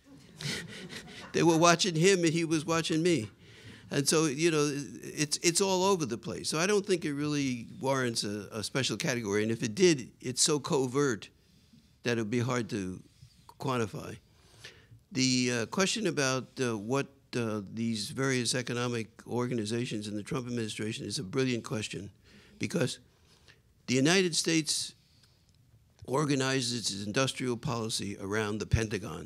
They were watching him, and he was watching me. And so, you know, it's it's all over the place. So I don't think it really warrants a, a special category. And if it did, it's so covert that it would be hard to quantify. The uh, question about uh, what uh, these various economic organizations in the Trump administration is a brilliant question, because the United States organizes its industrial policy around the Pentagon.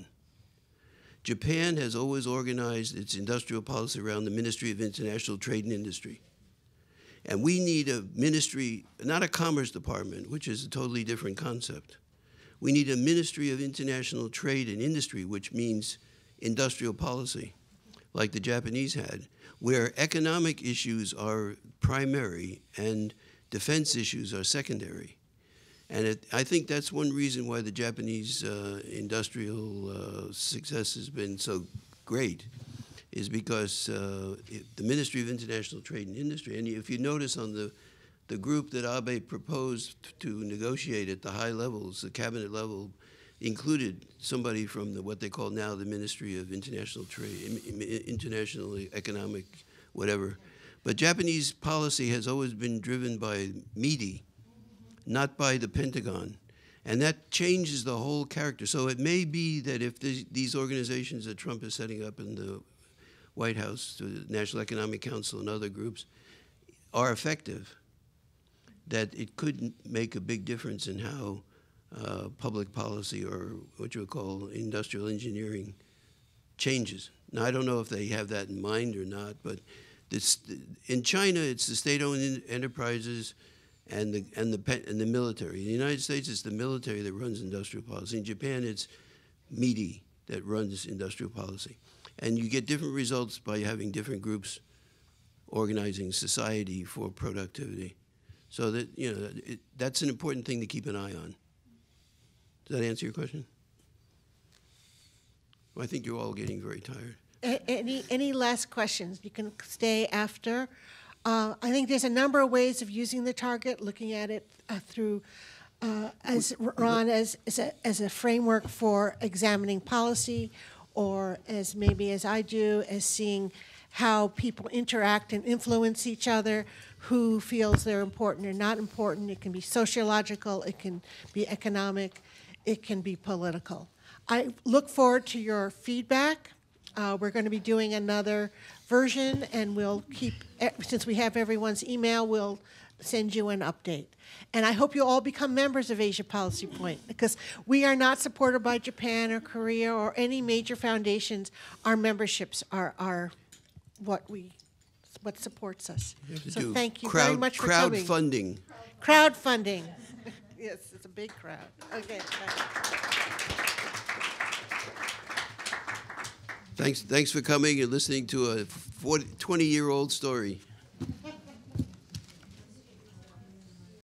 Japan has always organized its industrial policy around the Ministry of International Trade and Industry. And we need a ministry, not a Commerce Department, which is a totally different concept. We need a Ministry of International Trade and Industry, which means industrial policy, like the Japanese had, where economic issues are primary and defense issues are secondary. And it, I think that's one reason why the Japanese uh, industrial uh, success has been so great, is because uh, it, the Ministry of International Trade and Industry, and if you notice on the, the group that Abe proposed to negotiate at the high levels, the cabinet level, included somebody from the, what they call now the Ministry of International Trade, International Economic, whatever. But Japanese policy has always been driven by M I D I, not by the Pentagon. And that changes the whole character. So it may be that if this, these organizations that Trump is setting up in the White House, the National Economic Council and other groups, are effective, that it could make a big difference in how uh, public policy, or what you would call industrial engineering, changes. Now, I don't know if they have that in mind or not, but this, in China, it's the state-owned enterprises and the, and, the, and the military. In the United States, it's the military that runs industrial policy. In Japan, it's M I D I that runs industrial policy. And you get different results by having different groups organizing society for productivity. So that, you know, it, that's an important thing to keep an eye on. Does that answer your question? Well, I think you're all getting very tired. A- Any, any last questions? You can stay after. Uh, I think there's a number of ways of using the target, looking at it uh, through, uh, as Ron, as, as, a, as a framework for examining policy, or as maybe as I do, as seeing how people interact and influence each other, who feels they're important or not important. It can be sociological, it can be economic, it can be political. I look forward to your feedback. Uh, we're going to be doing another version, and we'll keep, since we have everyone's email, we'll send you an update. And I hope you all become members of Asia Policy Point, because we are not supported by Japan or Korea or any major foundations. Our memberships are, are what we, what supports us. So do thank you crowd, very much for coming. Crowdfunding. Crowdfunding. Yes, it's a big crowd. Okay. Bye. Thanks, thanks for coming and listening to a twenty-year-old story.